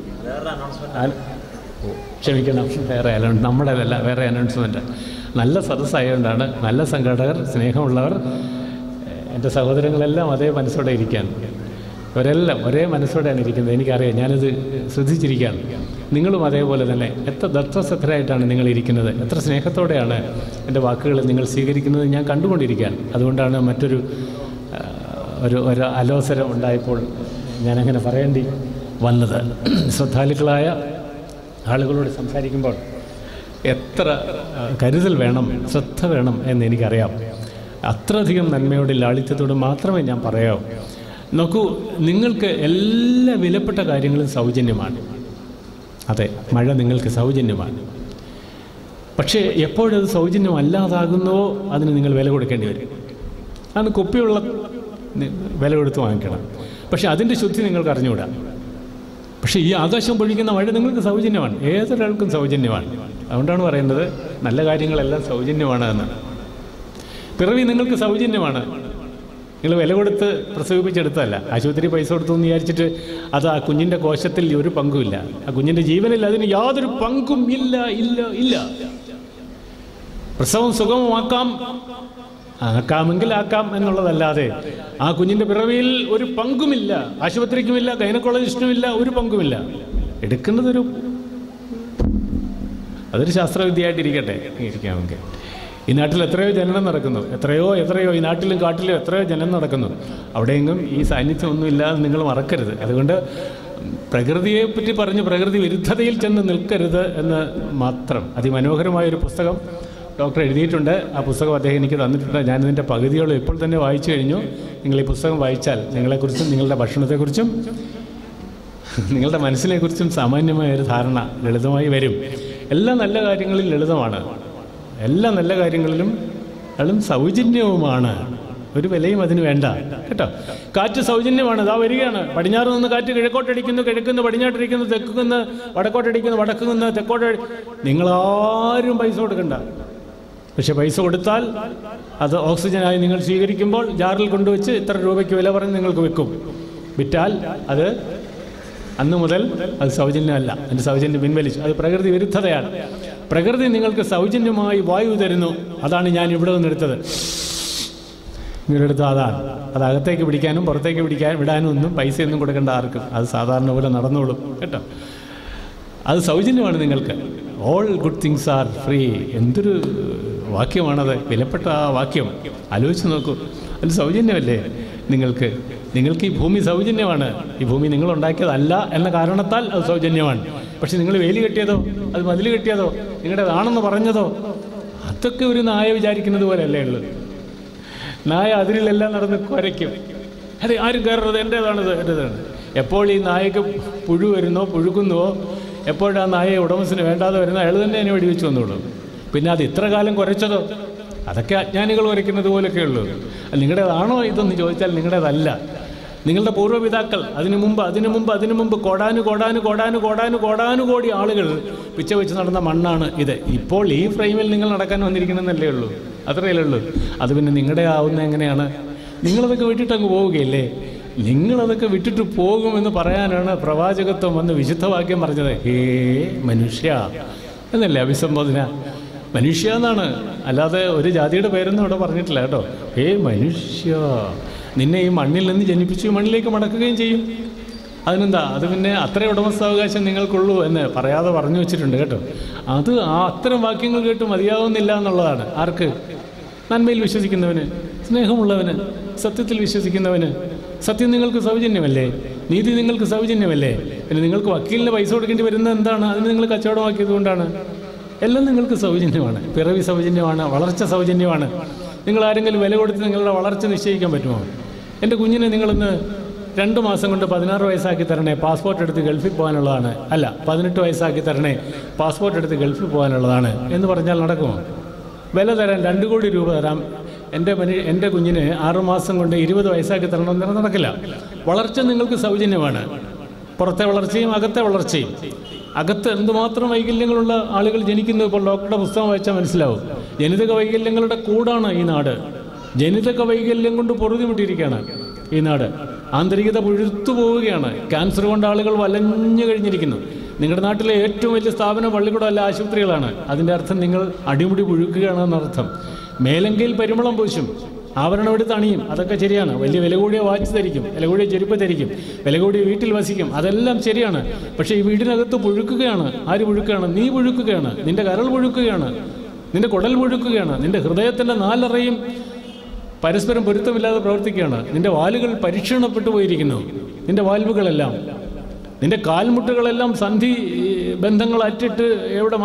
Speaker 1: ക്ഷമിക്കണം, വേറെ നമ്മുടേതല്ല, വേറെ അനൗൺസ്മെൻറ്റ്. നല്ല സദസ്സായതുകൊണ്ടാണ്. നല്ല സംഘാടകർ, സ്നേഹമുള്ളവർ, എൻ്റെ സഹോദരങ്ങളെല്ലാം അതേ മനസ്സോടെ ഇരിക്കാൻ. അവരെല്ലാം ഒരേ മനസ്സോടെയാണ് ഇരിക്കുന്നത്. എനിക്കറിയാം, ഞാനത് ശ്രദ്ധിച്ചിരിക്കുകയാണ്. നിങ്ങളും അതേപോലെ തന്നെ എത്ര ദത്തശ്രദ്ധരായിട്ടാണ് നിങ്ങൾ ഇരിക്കുന്നത്, എത്ര സ്നേഹത്തോടെയാണ് എൻ്റെ വാക്കുകൾ നിങ്ങൾ സ്വീകരിക്കുന്നത് ഞാൻ കണ്ടുകൊണ്ടിരിക്കുകയാണ്. അതുകൊണ്ടാണ് മറ്റൊരു ഒരു അലോസരം ഉണ്ടായപ്പോൾ ഞാനങ്ങനെ പറയേണ്ടി വന്നത്. ശ്രദ്ധാലുക്കളായ ആളുകളോട് സംസാരിക്കുമ്പോൾ എത്ര കരുതൽ വേണം, ശ്രദ്ധ വേണം എന്ന് എനിക്കറിയാം. അത്രയധികം നന്മയോടും ലാളിത്യത്തോടും മാത്രമേ ഞാൻ പറയാവൂ. നോക്കൂ, നിങ്ങൾക്ക് എല്ലാ വിലപ്പെട്ട കാര്യങ്ങളും സൗജന്യമാണ്. അതെ, മഴ നിങ്ങൾക്ക് സൗജന്യമാണ്. പക്ഷേ എപ്പോഴത് സൗജന്യമല്ലാതാകുന്നുവോ അതിന് നിങ്ങൾ വില കൊടുക്കേണ്ടി വരും. അന്ന് കുപ്പിയുള്ള വില കൊടുത്ത് വാങ്ങിക്കണം. പക്ഷേ അതിൻ്റെ ശുദ്ധി നിങ്ങൾക്ക് അറിഞ്ഞുകൂടാ. പക്ഷേ ഈ ആകാശം പൊഴിക്കുന്ന മഴ നിങ്ങൾക്ക് സൗജന്യമാണ്, ഏതൊരാൾക്കും സൗജന്യമാണ്. അതുകൊണ്ടാണ് പറയുന്നത് നല്ല കാര്യങ്ങളെല്ലാം സൗജന്യമാണ് എന്ന്. പിറവി നിങ്ങൾക്ക് സൗജന്യമാണ്. നിങ്ങൾ വില കൊടുത്ത് പ്രസവിപ്പിച്ചെടുത്തതല്ല. ആശുപത്രി പൈസ കൊടുത്തു എന്ന് വിചാരിച്ചിട്ട് അത് ആ കുഞ്ഞിൻ്റെ കോശത്തിൽ ഒരു പങ്കുമില്ല, ആ കുഞ്ഞിൻ്റെ ജീവനിൽ അതിന് യാതൊരു പങ്കും ഇല്ല ഇല്ല ഇല്ല. പ്രസവം ആക്കാമെങ്കിൽ ആക്കാം എന്നുള്ളതല്ലാതെ ആ കുഞ്ഞിൻ്റെ പിറവിയിൽ ഒരു പങ്കുമില്ല. ആശുപത്രിക്കുമില്ല, ഗൈനക്കോളജിസ്റ്റിനുമില്ല, ഒരു പങ്കുമില്ല. എടുക്കുന്നത് അതൊരു ശാസ്ത്രവിദ്യയായിട്ടിരിക്കട്ടെ, ഇരിക്കാമെങ്കിൽ. ഈ നാട്ടിൽ എത്രയോ ജനനം നടക്കുന്നു, എത്രയോ ഈ നാട്ടിലും കാട്ടിലും എത്രയോ ജനനം നടക്കുന്നു. അവിടെയെങ്കിലും ഈ സാന്നിധ്യമൊന്നുമില്ലാതെ നിങ്ങൾ മറക്കരുത്. അതുകൊണ്ട് പ്രകൃതിയെപ്പറ്റി പറഞ്ഞ് പ്രകൃതി വിരുദ്ധതയിൽ ചെന്ന് നിൽക്കരുത് എന്ന് മാത്രം. അതിമനോഹരമായൊരു പുസ്തകം ഡോക്ടർ എഴുതിയിട്ടുണ്ട്. ആ പുസ്തകം അദ്ദേഹം എനിക്ക് തന്നിട്ടുണ്ട്. ഞാനിതിൻ്റെ പകുതിയോളം ഇപ്പോൾ തന്നെ വായിച്ചു കഴിഞ്ഞു. നിങ്ങൾ ഈ പുസ്തകം വായിച്ചാൽ നിങ്ങളെക്കുറിച്ചും നിങ്ങളുടെ ഭക്ഷണത്തെക്കുറിച്ചും നിങ്ങളുടെ മനസ്സിനെക്കുറിച്ചും സാമാന്യമായൊരു ധാരണ ലളിതമായി വരും. എല്ലാ നല്ല കാര്യങ്ങളിലും ലളിതമാണ്, എല്ലാ നല്ല കാര്യങ്ങളിലും അതും സൗജന്യവുമാണ്. ഒരു വിലയും അതിന് വേണ്ട കേട്ടോ. കാറ്റ് സൗജന്യമാണ്. ഇതാ വരികയാണ്. പടിഞ്ഞാറ് നിന്ന് കാറ്റ് കിഴക്കോട്ടടിക്കുന്നു, കിഴക്കുന്ന് പടിഞ്ഞാട്ടടിക്കുന്നു, തെക്കുന്ന് വടക്കോട്ടടിക്കുന്നു, വടക്കുന്ന് തെക്കോട്ട്. നിങ്ങളാരും പൈസ കൊടുക്കണ്ട. പക്ഷെ പൈസ കൊടുത്താൽ അത് ഓക്സിജനായി നിങ്ങൾ സ്വീകരിക്കുമ്പോൾ ജാറിൽ കൊണ്ടുവച്ച് ഇത്ര രൂപയ്ക്ക് വില പറഞ്ഞ് നിങ്ങൾക്ക് വിൽക്കും. വിറ്റാൽ അത് അന്ന് മുതൽ അത് സൗജന്യമല്ല. അതിൻ്റെ സൗജന്യം പിൻവലിച്ചു. അത് പ്രകൃതി വിരുദ്ധതയാണ്. പ്രകൃതി നിങ്ങൾക്ക് സൗജന്യമായി വായു തരുന്നു. അതാണ് ഞാൻ ഇവിടെ നിന്നെടുത്തത്. ഇങ്ങനെടുത്ത അതാണ്. അത് അകത്തേക്ക് പിടിക്കാനും പുറത്തേക്ക് വിടാനും ഒന്നും പൈസയൊന്നും കൊടുക്കേണ്ട ആർക്കും. അത് സാധാരണ പോലെ നടന്നോളും കേട്ടോ. അത് സൗജന്യമാണ് നിങ്ങൾക്ക്. All good things are free. എന്തൊരു വാക്യമാണത്, വിലപ്പെട്ട ആ വാക്യം. ആലോചിച്ച് നോക്കൂ. അത് സൗജന്യമല്ലേ നിങ്ങൾക്ക്? ഈ ഭൂമി സൗജന്യമാണ്. ഈ ഭൂമി നിങ്ങളുണ്ടാക്കിയതല്ല എന്ന കാരണത്താൽ അത് സൗജന്യമാണ്. പക്ഷെ നിങ്ങൾ വേലി കെട്ടിയതോ, അത് മതിൽ കെട്ടിയതോ, നിങ്ങളുടേതാണെന്ന് പറഞ്ഞതോ, അതൊക്കെ ഒരു നായ വിചാരിക്കുന്നത് പോലെയല്ലേ ഉള്ളത്. നായ അതിരിലെല്ലാം നടന്ന് കുരയ്ക്കും. അതെ, ആരും കയറരുത്, എൻ്റേതാണത്, എൻ്റേതാണ്. എപ്പോൾ ഈ നായക്ക് പുഴു വരുന്നോ പുഴുക്കുന്നുവോ, എപ്പോഴാ നായയെ ഉടമസ്ഥന് വേണ്ടാതെ വരുന്ന അയാൾ തന്നെ അതിനെ വെടിവെച്ച് വന്നോളൂ. പിന്നെ അത് ഇത്ര കാലം കുരച്ചതോ, അതൊക്കെ അജ്ഞാനികൾ കുരയ്ക്കുന്നത് പോലൊക്കെ ഉള്ളൂ. നിങ്ങളുടേതാണോ ഇതെന്ന് ചോദിച്ചാൽ നിങ്ങളുടേതല്ല. നിങ്ങളുടെ പൂർവ്വപിതാക്കൾ അതിനു മുമ്പ് കോടാനുകോടി ആളുകൾ പിച്ച വെച്ച് നടന്ന മണ്ണാണ് ഇത്. ഇപ്പോൾ ഈ ഫ്രെയിമിൽ നിങ്ങൾ നടക്കാൻ വന്നിരിക്കണമെന്നല്ലേ ഉള്ളൂ, അത്രയല്ലേ ഉള്ളൂ. അത് പിന്നെ നിങ്ങളുടെ ആവുന്ന എങ്ങനെയാണ്? നിങ്ങളതൊക്കെ വിട്ടിട്ടങ്ങ് പോവുകയല്ലേ? നിങ്ങളതൊക്കെ വിട്ടിട്ട് പോകുമെന്ന് പറയാനാണ് പ്രവാചകത്വം വന്ന് വിശുദ്ധവാക്യം പറഞ്ഞത്. ഹേ മനുഷ്യ എന്നല്ലേ അഭിസംബോധന. മനുഷ്യ എന്നാണ്, അല്ലാതെ ഒരു ജാതിയുടെ പേരൊന്നും ഇവിടെ പറഞ്ഞിട്ടില്ല കേട്ടോ. ഹേ മനുഷ്യ, നിന്നെ ഈ മണ്ണിൽ നിന്ന് ജനിപ്പിച്ചു മണ്ണിലേക്ക് മടക്കുകയും ചെയ്യും. അതിനെന്താ, അത് പിന്നെ അത്ര ഉടമസ്ഥാവകാശം നിങ്ങൾക്കുള്ളൂ എന്ന് പറയാതെ പറഞ്ഞു വെച്ചിട്ടുണ്ട് കേട്ടോ. അത് അത്തരം വാക്യങ്ങൾ കേട്ട് മതിയാവുന്നില്ല എന്നുള്ളതാണ്. ആർക്ക്? നന്മയിൽ വിശ്വസിക്കുന്നവന്, സ്നേഹമുള്ളവന്, സത്യത്തിൽ വിശ്വസിക്കുന്നവന്. സത്യം നിങ്ങൾക്ക് സൗജന്യമല്ലേ? നീതി നിങ്ങൾക്ക് സൗജന്യമല്ലേ? പിന്നെ നിങ്ങൾക്ക് വക്കീലിന് പൈസ കൊടുക്കേണ്ടി വരുന്നത് എന്താണ്? അതിന് നിങ്ങൾ കച്ചവടമാക്കിയത് കൊണ്ടാണ്. എല്ലാം നിങ്ങൾക്ക് സൗജന്യമാണ്. പിറവി സൗജന്യമാണ്, വളർച്ച സൗജന്യമാണ്. നിങ്ങൾ ആരെങ്കിലും വില കൊടുത്ത് നിങ്ങളുടെ വളർച്ച നിശ്ചയിക്കാൻ പറ്റുമോ? എൻ്റെ കുഞ്ഞിനെ നിങ്ങളിന്ന് 2 മാസം കൊണ്ട് 16 വയസ്സാക്കി തരണേ, പാസ്പോർട്ട് എടുത്ത് ഗൾഫിൽ പോകാനുള്ളതാണ്, അല്ല 18 വയസ്സാക്കി തരണേ, പാസ്പോർട്ട് എടുത്ത് ഗൾഫിൽ പോകാനുള്ളതാണ് എന്ന് പറഞ്ഞാൽ നടക്കുമോ? വില തരാൻ 2 കോടി രൂപ തരാം, എൻ്റെ കുഞ്ഞിന് 6 മാസം കൊണ്ട് 20 വയസ്സാക്കി തരണമെന്ന് നടക്കില്ല. വളർച്ച നിങ്ങൾക്ക് സൗജന്യമാണ്. പുറത്തെ വളർച്ചയും അകത്തെ വളർച്ചയും. അകത്ത് എന്തുമാത്രം വൈകല്യങ്ങളുള്ള ആളുകൾ ജനിക്കുന്നു. ഇപ്പോൾ ഡോക്ടറുടെ പുസ്തകം വായിച്ചാൽ മനസ്സിലാവും. ജനിതക വൈകല്യങ്ങളുടെ കൂടാണ് ഈ നാട്. ജനിതക വൈകല്യം കൊണ്ട് പൊറുതിമുട്ടിയിരിക്കുകയാണ് ഈ നാട്. ആന്തരികത പുഴുത്തു പോവുകയാണ്. ക്യാൻസർ കൊണ്ട് ആളുകൾ വലഞ്ഞു കഴിഞ്ഞിരിക്കുന്നു. നിങ്ങളുടെ നാട്ടിലെ ഏറ്റവും വലിയ സ്ഥാപനം പള്ളിക്കൂടമല്ല, ആശുപത്രികളാണ്. അതിൻ്റെ അർത്ഥം നിങ്ങൾ അടിമുടി പുഴുക്കുകയാണെന്നർത്ഥം. മേലെങ്കിൽ പരിമളം പൂശും, ആവരണം എടുത്ത് അണിയും, അതൊക്കെ ശരിയാണ്. വലിയ വില കൂടിയ വാച്ച് ധരിക്കും, വില കൂടിയ ചെരുപ്പ് ധരിക്കും, വില കൂടിയ വീട്ടിൽ വസിക്കും, അതെല്ലാം ശരിയാണ്. പക്ഷേ ഈ വീടിനകത്ത് പുഴുക്കുകയാണ്. ആര് പുഴുക്കുകയാണ്? നീ പുഴുക്കുകയാണ്. നിൻ്റെ കരൾ പുഴുക്കുകയാണ്, നിൻ്റെ കുടൽ പുഴുക്കുകയാണ്, നിൻ്റെ ഹൃദയത്തിൻ്റെ 4 അറയും പരസ്പരം പൊരുത്തമില്ലാതെ പ്രവർത്തിക്കുകയാണ്. നിൻ്റെ വാലുകൾ പരിക്ഷീണപ്പെട്ടു പോയിരിക്കുന്നു. നിൻ്റെ വാൽവുകളെല്ലാം, നിൻ്റെ കാൽമുട്ടുകളെല്ലാം സന്ധി ബന്ധങ്ങൾ അറ്റിട്ട് എവിടെ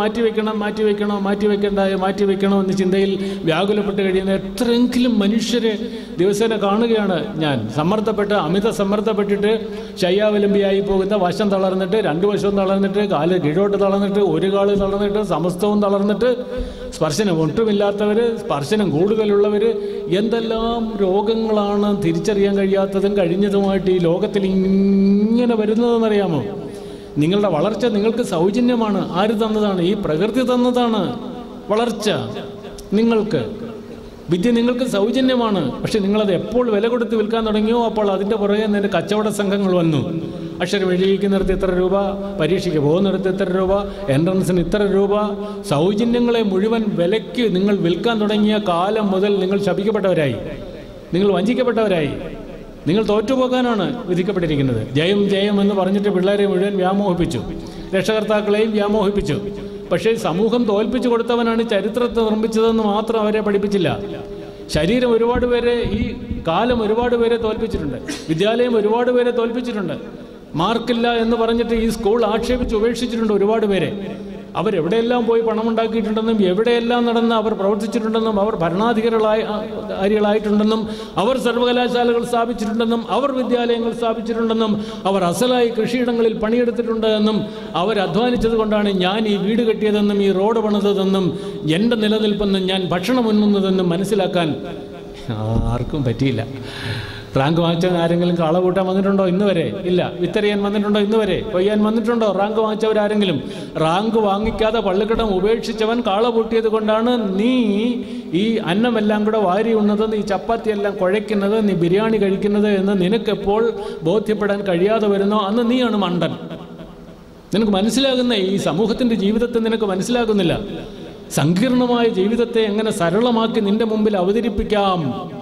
Speaker 1: മാറ്റിവെക്കണോ എന്ന ചിന്തയിൽ വ്യാകുലപ്പെട്ട് കഴിയുന്ന എത്രയെങ്കിലും മനുഷ്യരെ ദിവസേന കാണുകയാണ് ഞാൻ. അമിത സമ്മർദ്ദപ്പെട്ടിട്ട് ശയ്യാവലംബിയായി പോകുന്ന, വശം തളർന്നിട്ട്, 2 വശവും തളർന്നിട്ട്, കാല് കീഴോട്ട് തളർന്നിട്ട്, ഒരു കാല് തളർന്നിട്ട്, സമസ്തവും തളർന്നിട്ട്, സ്പർശനം ഒട്ടുമില്ലാത്തവർ, സ്പർശനം കൂടുതലുള്ളവർ, എന്തെല്ലാം രോഗങ്ങളാണ് തിരിച്ചറിയാൻ കഴിയാത്തതും കഴിഞ്ഞതുമായിട്ട് ഈ ലോകത്തിൽ ഇങ്ങനെ വരുന്നതെന്നറിയാമോ? നിങ്ങളുടെ വളർച്ച നിങ്ങൾക്ക് സൗജന്യമാണ്. ആര് തന്നതാണ്? ഈ പ്രകൃതി തന്നതാണ് വളർച്ച. നിങ്ങൾക്ക് വിദ്യ നിങ്ങൾക്ക് സൗജന്യമാണ്. പക്ഷെ നിങ്ങളത് എപ്പോൾ വില കൊടുത്ത് വിൽക്കാൻ തുടങ്ങിയോ അപ്പോൾ അതിൻ്റെ പുറകെ നിന്റെ കച്ചവട സംഘങ്ങൾ വന്നു. അക്ഷരം എഴുതിക്കുന്നിടത്ത് ഇത്ര രൂപ, പരീക്ഷയ്ക്ക് പോകുന്നിടത്ത് ഇത്ര രൂപ, എൻട്രൻസിന് ഇത്ര രൂപ. സൗജന്യങ്ങളെ മുഴുവൻ വിലയ്ക്ക് നിങ്ങൾ വിൽക്കാൻ തുടങ്ങിയ കാലം മുതൽ നിങ്ങൾ ശപിക്കപ്പെട്ടവരായി, നിങ്ങൾ വഞ്ചിക്കപ്പെട്ടവരായി. നിങ്ങൾ തോറ്റുപോകാനാണ് വിധിക്കപ്പെട്ടിരിക്കുന്നത്. ജയം ജയം എന്ന് പറഞ്ഞിട്ട് പിള്ളേരെ മുഴുവൻ വ്യാമോഹിപ്പിച്ചു, രക്ഷകർത്താക്കളെയും വ്യാമോഹിപ്പിച്ചു. പക്ഷേ സമൂഹം തോൽപ്പിച്ചു കൊടുത്തവനാണ് ചരിത്രത്തെ നിർമ്മിച്ചതെന്ന് മാത്രം അവരെ പഠിപ്പിച്ചില്ല. ശരീരം ഒരുപാട് പേരെ, ഈ കാലം ഒരുപാട് പേരെ തോൽപ്പിച്ചിട്ടുണ്ട്. വിദ്യാലയം ഒരുപാട് പേരെ തോൽപ്പിച്ചിട്ടുണ്ട്. മാർക്കില്ല എന്ന് പറഞ്ഞിട്ട് ഈ സ്കൂൾ ആക്ഷേപിച്ച് ഉപേക്ഷിച്ചിട്ടുണ്ട് ഒരുപാട് പേരെ. അവരെവിടെയെല്ലാം പോയി പണമുണ്ടാക്കിയിട്ടുണ്ടെന്നും എവിടെയെല്ലാം നടന്ന് അവർ പ്രവർത്തിച്ചിട്ടുണ്ടെന്നും അവർ ഭരണാധികാരികളായിട്ടുണ്ടെന്നും അവർ സർവകലാശാലകൾ സ്ഥാപിച്ചിട്ടുണ്ടെന്നും അവർ വിദ്യാലയങ്ങൾ സ്ഥാപിച്ചിട്ടുണ്ടെന്നും അവർ അസലായി കൃഷിയിടങ്ങളിൽ പണിയെടുത്തിട്ടുണ്ട് എന്നും അവർ അധ്വാനിച്ചത് കൊണ്ടാണ് ഞാൻ ഈ വീട് കെട്ടിയതെന്നും ഈ റോഡ് പണിതതെന്നും എൻ്റെ നിലനിൽപ്പെന്നും ഞാൻ ഭക്ഷണം ഉണ്ണുന്നതെന്നും മനസ്സിലാക്കാൻ ആർക്കും പറ്റിയില്ല. റാങ്ക് വാങ്ങിച്ചവൻ ആരെങ്കിലും കള കൂട്ടാൻ വന്നിട്ടുണ്ടോ ഇന്ന് വരെ? ഇല്ല. വിത്തറിയാൻ വന്നിട്ടുണ്ടോ ഇന്ന് വരെ? കൊയ്യാൻ വന്നിട്ടുണ്ടോ? റാങ്ക് വാങ്ങിച്ചവരാരെങ്കിലും? റാങ്ക് വാങ്ങിക്കാതെ പള്ളിക്കടം ഉപേക്ഷിച്ചവൻ കാള പൂട്ടിയത് കൊണ്ടാണ് നീ ഈ അന്നമെല്ലാം കൂടെ വാരി ഉണ്ണത്, നീ ചപ്പാത്തിയെല്ലാം കുഴയ്ക്കുന്നത്, നീ ബിരിയാണി കഴിക്കുന്നത് എന്ന് നിനക്കെപ്പോൾ ബോധ്യപ്പെടാൻ കഴിയാതെ വരുന്നോ അന്ന് നീയാണ് മണ്ടൻ. നിനക്ക് മനസ്സിലാകുന്ന ഈ സമൂഹത്തിൻ്റെ ജീവിതത്തെ നിനക്ക് മനസ്സിലാകുന്നില്ല. സങ്കീർണമായ ജീവിതത്തെ എങ്ങനെ സരളമാക്കി നിന്റെ മുമ്പിൽ അവതരിപ്പിക്കാം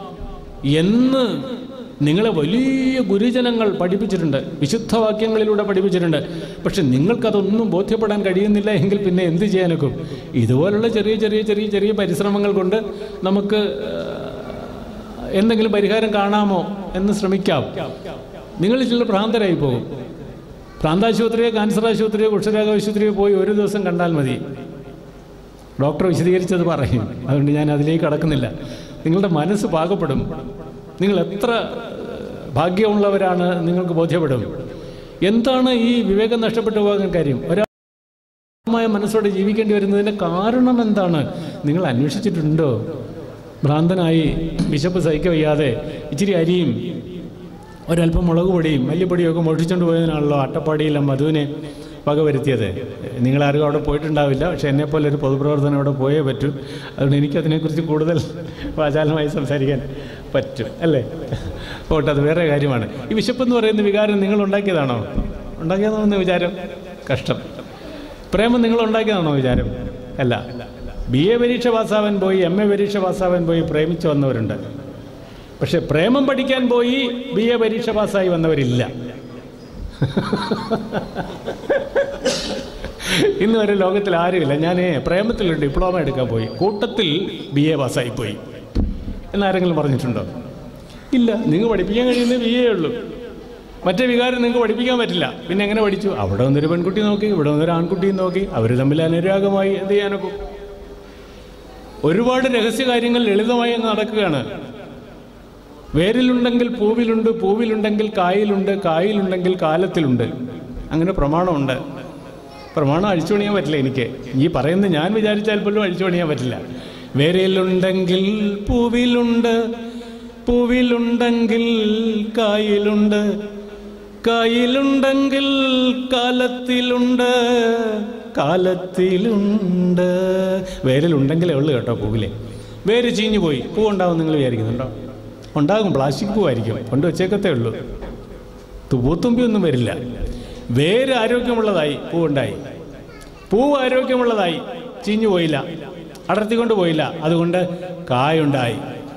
Speaker 1: എന്ന് നിങ്ങളെ വലിയ ഗുരുജനങ്ങൾ പഠിപ്പിച്ചിട്ടുണ്ട്, വിശുദ്ധവാക്യങ്ങളിലൂടെ പഠിപ്പിച്ചിട്ടുണ്ട്. പക്ഷെ നിങ്ങൾക്കതൊന്നും ബോധ്യപ്പെടാൻ കഴിയുന്നില്ല എങ്കിൽ പിന്നെ എന്ത് ചെയ്യാനൊക്കും? ഇതുപോലുള്ള ചെറിയ ചെറിയ ചെറിയ ചെറിയ പരിശ്രമങ്ങൾ കൊണ്ട് നമുക്ക് എന്തെങ്കിലും പരിഹാരം കാണാമോ എന്ന് ശ്രമിക്കാം. നിങ്ങൾ ചില ഭ്രാന്തരായി പോകും. ഭ്രാന്താശുപത്രിയോ ക്യാൻസർ ആശുപത്രിയോ കുഷ്ഠരോഗ ആശുപത്രിയോ പോയി ഒരു ദിവസം കണ്ടാൽ മതി. ഡോക്ടർ വിശദീകരിച്ചത് പറയും, അതുകൊണ്ട് ഞാൻ അതിലേക്ക് കടക്കുന്നില്ല. നിങ്ങളുടെ മനസ്സ് പാകപ്പെടും. നിങ്ങൾ എത്ര ഭാഗ്യമുള്ളവരാണ് നിങ്ങൾക്ക് ബോധ്യപ്പെടും. എന്താണ് ഈ വിവേകം നഷ്ടപ്പെട്ടു പോകാൻ കാര്യം? ഒരാളമായ മനസ്സോടെ ജീവിക്കേണ്ടി വരുന്നതിൻ്റെ കാരണം എന്താണ്? നിങ്ങൾ അന്വേഷിച്ചിട്ടുണ്ടോ? ഭ്രാന്തനായി വിശപ്പ് സഹിക്ക വയ്യാതെ ഇച്ചിരി അരിയും ഒരല്പം മുളക് പൊടിയും മല്ലിപ്പൊടിയൊക്കെ മോഷിച്ചുകൊണ്ട് പോയതിനാണല്ലോ അട്ടപ്പാടിയിലെ മധുവിനെ വകവരുത്തിയത്. നിങ്ങളാരും അവിടെ പോയിട്ടുണ്ടാവില്ല, പക്ഷേ എന്നെപ്പോലെ ഒരു പൊതുപ്രവർത്തനം അവിടെ പോയേ പറ്റൂ. അതുകൊണ്ട് എനിക്കതിനെക്കുറിച്ച് കൂടുതൽ വാചാലമായി സംസാരിക്കാൻ പറ്റും, അല്ലേ? പോട്ടെ, അത് വേറെ കാര്യമാണ്. ഈ വിശപ്പെന്ന് പറയുന്ന വികാരം നിങ്ങൾ ഉണ്ടാക്കിയതാണോ? ഉണ്ടാക്കിയതാണെന്ന് വിചാരം കഷ്ടം. പ്രേമം നിങ്ങൾ ഉണ്ടാക്കിയതാണോ വിചാരം? അല്ല. BA പരീക്ഷ പാസ്സാവാൻ പോയി, MA പരീക്ഷ പാസ്സാവാൻ പോയി പ്രേമിച്ച് വന്നവരുണ്ട്. പക്ഷെ പ്രേമം പഠിക്കാൻ പോയി BA പരീക്ഷ പാസ്സായി വന്നവരില്ല. ഇന്ന് വരെ ലോകത്തിൽ ആരുമില്ല. ഞാൻ പ്രേമത്തിലൊരു ഡിപ്ലോമ എടുക്കാൻ പോയി, കൂട്ടത്തിൽ BA പാസ്സായി പോയി എന്നാരെങ്കിലും പറഞ്ഞിട്ടുണ്ടോ? ഇല്ല. നിങ്ങൾ പഠിപ്പിക്കാൻ കഴിയുന്നത് BA ഉള്ളൂ. മറ്റേ വികാരം നിങ്ങൾക്ക് പഠിപ്പിക്കാൻ പറ്റില്ല. പിന്നെ എങ്ങനെ പഠിച്ചു? അവിടെ വന്നൊരു പെൺകുട്ടി നോക്കി, ഇവിടെ വന്നൊരു ആൺകുട്ടിയും നോക്കി, അവർ തമ്മിൽ അനുരാഗമായി. എന്ത് ചെയ്യാനൊക്കെ ഒരുപാട് രഹസ്യകാര്യങ്ങൾ ലളിതമായി അങ്ങ് നടക്കുകയാണ്. വേരിലുണ്ടെങ്കിൽ പൂവിലുണ്ട്, പൂവിലുണ്ടെങ്കിൽ കായിലുണ്ട്, കായിലുണ്ടെങ്കിൽ കാലത്തിലുണ്ട്. അങ്ങനെ പ്രമാണമുണ്ട്. പ്രമാണം അഴിച്ചു പണിയാൻ പറ്റില്ല എനിക്ക്. ഈ പറയുന്നത് ഞാൻ വിചാരിച്ചാൽ പോലും അഴിച്ചു പണിയാൻ പറ്റില്ല. വേരിലുണ്ടെങ്കിൽ പൂവിലുണ്ട്, പൂവിലുണ്ടെങ്കിൽ കായിലുണ്ട്, കായിലുണ്ടെങ്കിൽ കാലത്തിലുണ്ട്, കാലത്തിലുണ്ട്. വേരിലുണ്ടെങ്കിലേ ഉള്ളു കേട്ടോ പൂവിലെ. വേര് ചീഞ്ഞു പോയി പൂവുണ്ടാവും നിങ്ങൾ വിചാരിക്കുന്നുണ്ടോ? ഉണ്ടാകും. പ്ലാസ്റ്റിക് പൂവായിരിക്കും, കൊണ്ട് വെച്ചേക്കത്തേ ഉള്ളൂ. പൂത്തുമ്പിയൊന്നും വരില്ല. വേര് ആരോഗ്യമുള്ളതായി പൂവുണ്ടായി, പൂവ് ആരോഗ്യമുള്ളതായി ചീഞ്ഞു പോയില്ല, അടർത്തിക്കൊണ്ട് പോയില്ല, അതുകൊണ്ട് കായുണ്ടായി.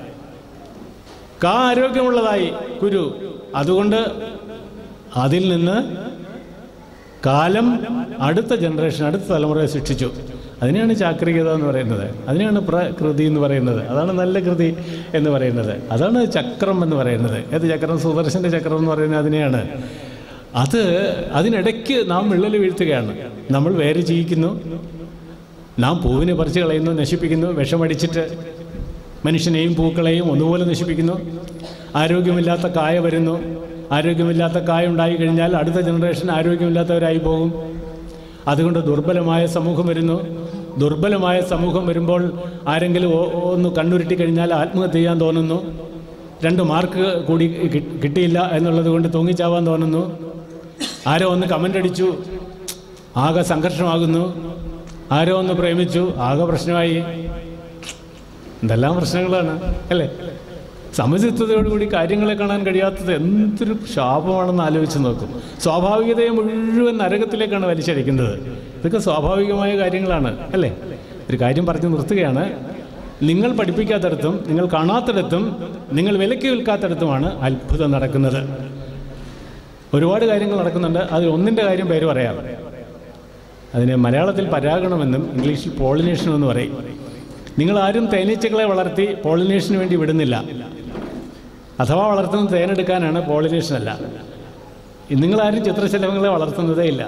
Speaker 1: കാ ആരോഗ്യമുള്ളതായി കുരു, അതുകൊണ്ട് അതിൽ നിന്ന് കാലം അടുത്ത ജനറേഷൻ, അടുത്ത തലമുറയെ ശിക്ഷിച്ചു. അതിനെയാണ് ചാക്രികത എന്ന് പറയുന്നത്, അതിനെയാണ് പ്രകൃതി എന്ന് പറയുന്നത്, അതാണ് നല്ല കൃതി എന്ന് പറയുന്നത്, അതാണ് ചക്രം എന്ന് പറയുന്നത്. ഏത് ചക്രം? സുദർശൻ്റെ ചക്രം എന്ന് പറയുന്നത് അതിനെയാണ്. അതിനിടയ്ക്ക് നാം വിള്ളൽ വീഴ്ത്തുകയാണ്. നമ്മൾ വേര് ചീയിക്കുന്നു, നാം പൂവിനെ പറിച്ചു കളയുന്നു, നശിപ്പിക്കുന്നു, വിഷമടിച്ചിട്ട് മനുഷ്യനെയും പൂക്കളെയും ഒന്നുപോലെ നശിപ്പിക്കുന്നു. ആരോഗ്യമില്ലാത്ത കായ വരുന്നു. ആരോഗ്യമില്ലാത്ത കായ ഉണ്ടായി കഴിഞ്ഞാൽ അടുത്ത ജനറേഷൻ ആരോഗ്യമില്ലാത്തവരായി പോകും. അതുകൊണ്ട് ദുർബലമായ സമൂഹം വരുന്നു. ദുർബലമായ സമൂഹം വരുമ്പോൾ ആരെങ്കിലും ഒന്ന് കണ്ണുരുട്ടി കഴിഞ്ഞാൽ ആത്മഹത്യ ചെയ്യാൻ തോന്നുന്നു. 2 മാർക്ക് കൂടി കിട്ടിയില്ല എന്നുള്ളത് കൊണ്ട് തൂങ്ങിച്ചാവാൻ തോന്നുന്നു. ആരോ ഒന്ന് കമൻ്റ് അടിച്ചു, ആകെ സംഘർഷമാകുന്നു. ആരോ ഒന്ന് പ്രേമിച്ചു, ആകെ പ്രശ്നമായി. എന്തെല്ലാം പ്രശ്നങ്ങളാണ്, അല്ലേ? സമചിത്തതയോടുകൂടി കാര്യങ്ങളെ കാണാൻ കഴിയാത്തത് എന്തൊരു ശാപമാണെന്ന് ആലോചിച്ച് നോക്കും. സ്വാഭാവികതയെ മുഴുവൻ നരകത്തിലേക്കാണ് വലിച്ചടിക്കുന്നത്. ഇതൊക്കെ സ്വാഭാവികമായ കാര്യങ്ങളാണ്, അല്ലേ? ഒരു കാര്യം പറഞ്ഞു നിർത്തുകയാണ്. നിങ്ങൾ പഠിപ്പിക്കാത്തടത്തും നിങ്ങൾ കാണാത്തിടത്തും നിങ്ങൾ വിലയ്ക്ക് വിൽക്കാത്തിടത്തുമാണ് അത്ഭുതം നടക്കുന്നത്. ഒരുപാട് കാര്യങ്ങൾ നടക്കുന്നുണ്ട്. അതിൽ ഒന്നിൻ്റെ കാര്യം പേര് പറയാം. അതിന് മലയാളത്തിൽ പരാഗണമെന്നും ഇംഗ്ലീഷിൽ പോളിനേഷനും എന്ന് പറയും. നിങ്ങളാരും തേനീച്ചകളെ വളർത്തി പോളിനേഷന് വേണ്ടി വിടുന്നില്ല. അഥവാ വളർത്തുന്നത് തേനെടുക്കാനാണ്, പോളിനേഷനല്ല. നിങ്ങളാരും ചിത്രശലഭങ്ങളെ വളർത്തുന്നതേ ഇല്ല.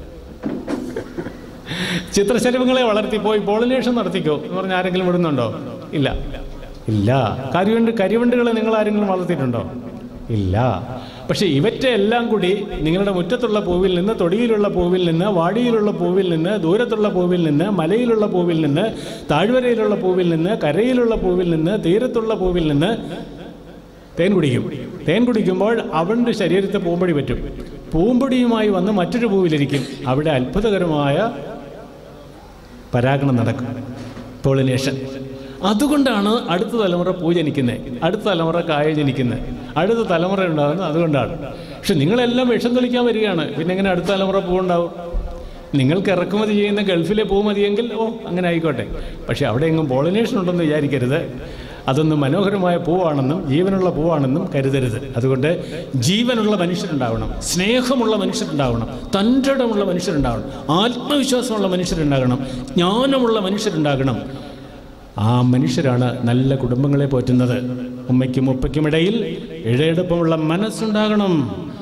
Speaker 1: ചിത്രശലഭങ്ങളെ വളർത്തി പോയി പോളിനേഷൻ നടത്തിക്കോ എന്ന് പറഞ്ഞ് ആരെങ്കിലും വിടുന്നുണ്ടോ? ഇല്ല, ഇല്ല. കരിവണ്ടുകളെ നിങ്ങൾ ആരെങ്കിലും വളർത്തിയിട്ടുണ്ടോ? ഇല്ല. പക്ഷേ ഇവറ്റെ എല്ലാം കൂടി നിങ്ങളുടെ മുറ്റത്തുള്ള പൂവിൽ നിന്ന്, തൊടിയിലുള്ള പൂവിൽ നിന്ന്, വാടിയിലുള്ള പൂവിൽ നിന്ന്, ദൂരത്തുള്ള പൂവിൽ നിന്ന്, മലയിലുള്ള പൂവിൽ നിന്ന്, താഴ്വരയിലുള്ള പൂവിൽ നിന്ന്, കരയിലുള്ള പൂവിൽ നിന്ന്, തീരത്തുള്ള പൂവിൽ നിന്ന് തേൻ കുടിക്കും. തേൻ കുടിക്കുമ്പോൾ അവൻ്റെ ശരീരത്തെ പൂമ്പൊടി പറ്റും. പൂമ്പൊടിയുമായി വന്ന് മറ്റൊരു പൂവിലിരിക്കും. അവിടെ അത്ഭുതകരമായ പരാഗണം നടക്കും, പോളിനേഷൻ. അതുകൊണ്ടാണ് അടുത്ത തലമുറ പൂ ജനിക്കുന്നത്, അടുത്ത തലമുറ കായ ജനിക്കുന്നത്, അടുത്ത തലമുറ ഉണ്ടാകുന്നത്. അതുകൊണ്ടാണ്. പക്ഷെ നിങ്ങളെല്ലാം വിഷം തെളിക്കാൻ വരികയാണ്. പിന്നെ എങ്ങനെ അടുത്ത തലമുറ പൂവുണ്ടാവും? നിങ്ങൾക്ക് ഇറക്കുമതി ചെയ്യുന്ന ഗൾഫിലെ പൂ മതിയെങ്കിൽ അങ്ങനെ ആയിക്കോട്ടെ. പക്ഷെ അവിടെ എങ്ങും പോളിനേഷൻ ഉണ്ടെന്ന് വിചാരിക്കരുത്. അതൊന്നും മനോഹരമായ പൂവാണെന്നും ജീവനുള്ള പൂവാണെന്നും കരുതരുത്. അതുകൊണ്ട് ജീവനുള്ള മനുഷ്യരുണ്ടാവണം, സ്നേഹമുള്ള മനുഷ്യരുണ്ടാവണം, തൻ്റെടമുള്ള മനുഷ്യരുണ്ടാവണം, ആത്മവിശ്വാസമുള്ള മനുഷ്യരുണ്ടാകണം, ജ്ഞാനമുള്ള മനുഷ്യരുണ്ടാകണം. ആ മനുഷ്യരാണ് നല്ല കുടുംബങ്ങളെ പോറ്റുന്നത്. ഉമ്മയ്ക്കും ഉപ്പയ്ക്കുമിടയിൽ ഇഴയെടുപ്പമുള്ള മനസ്സുണ്ടാകണം.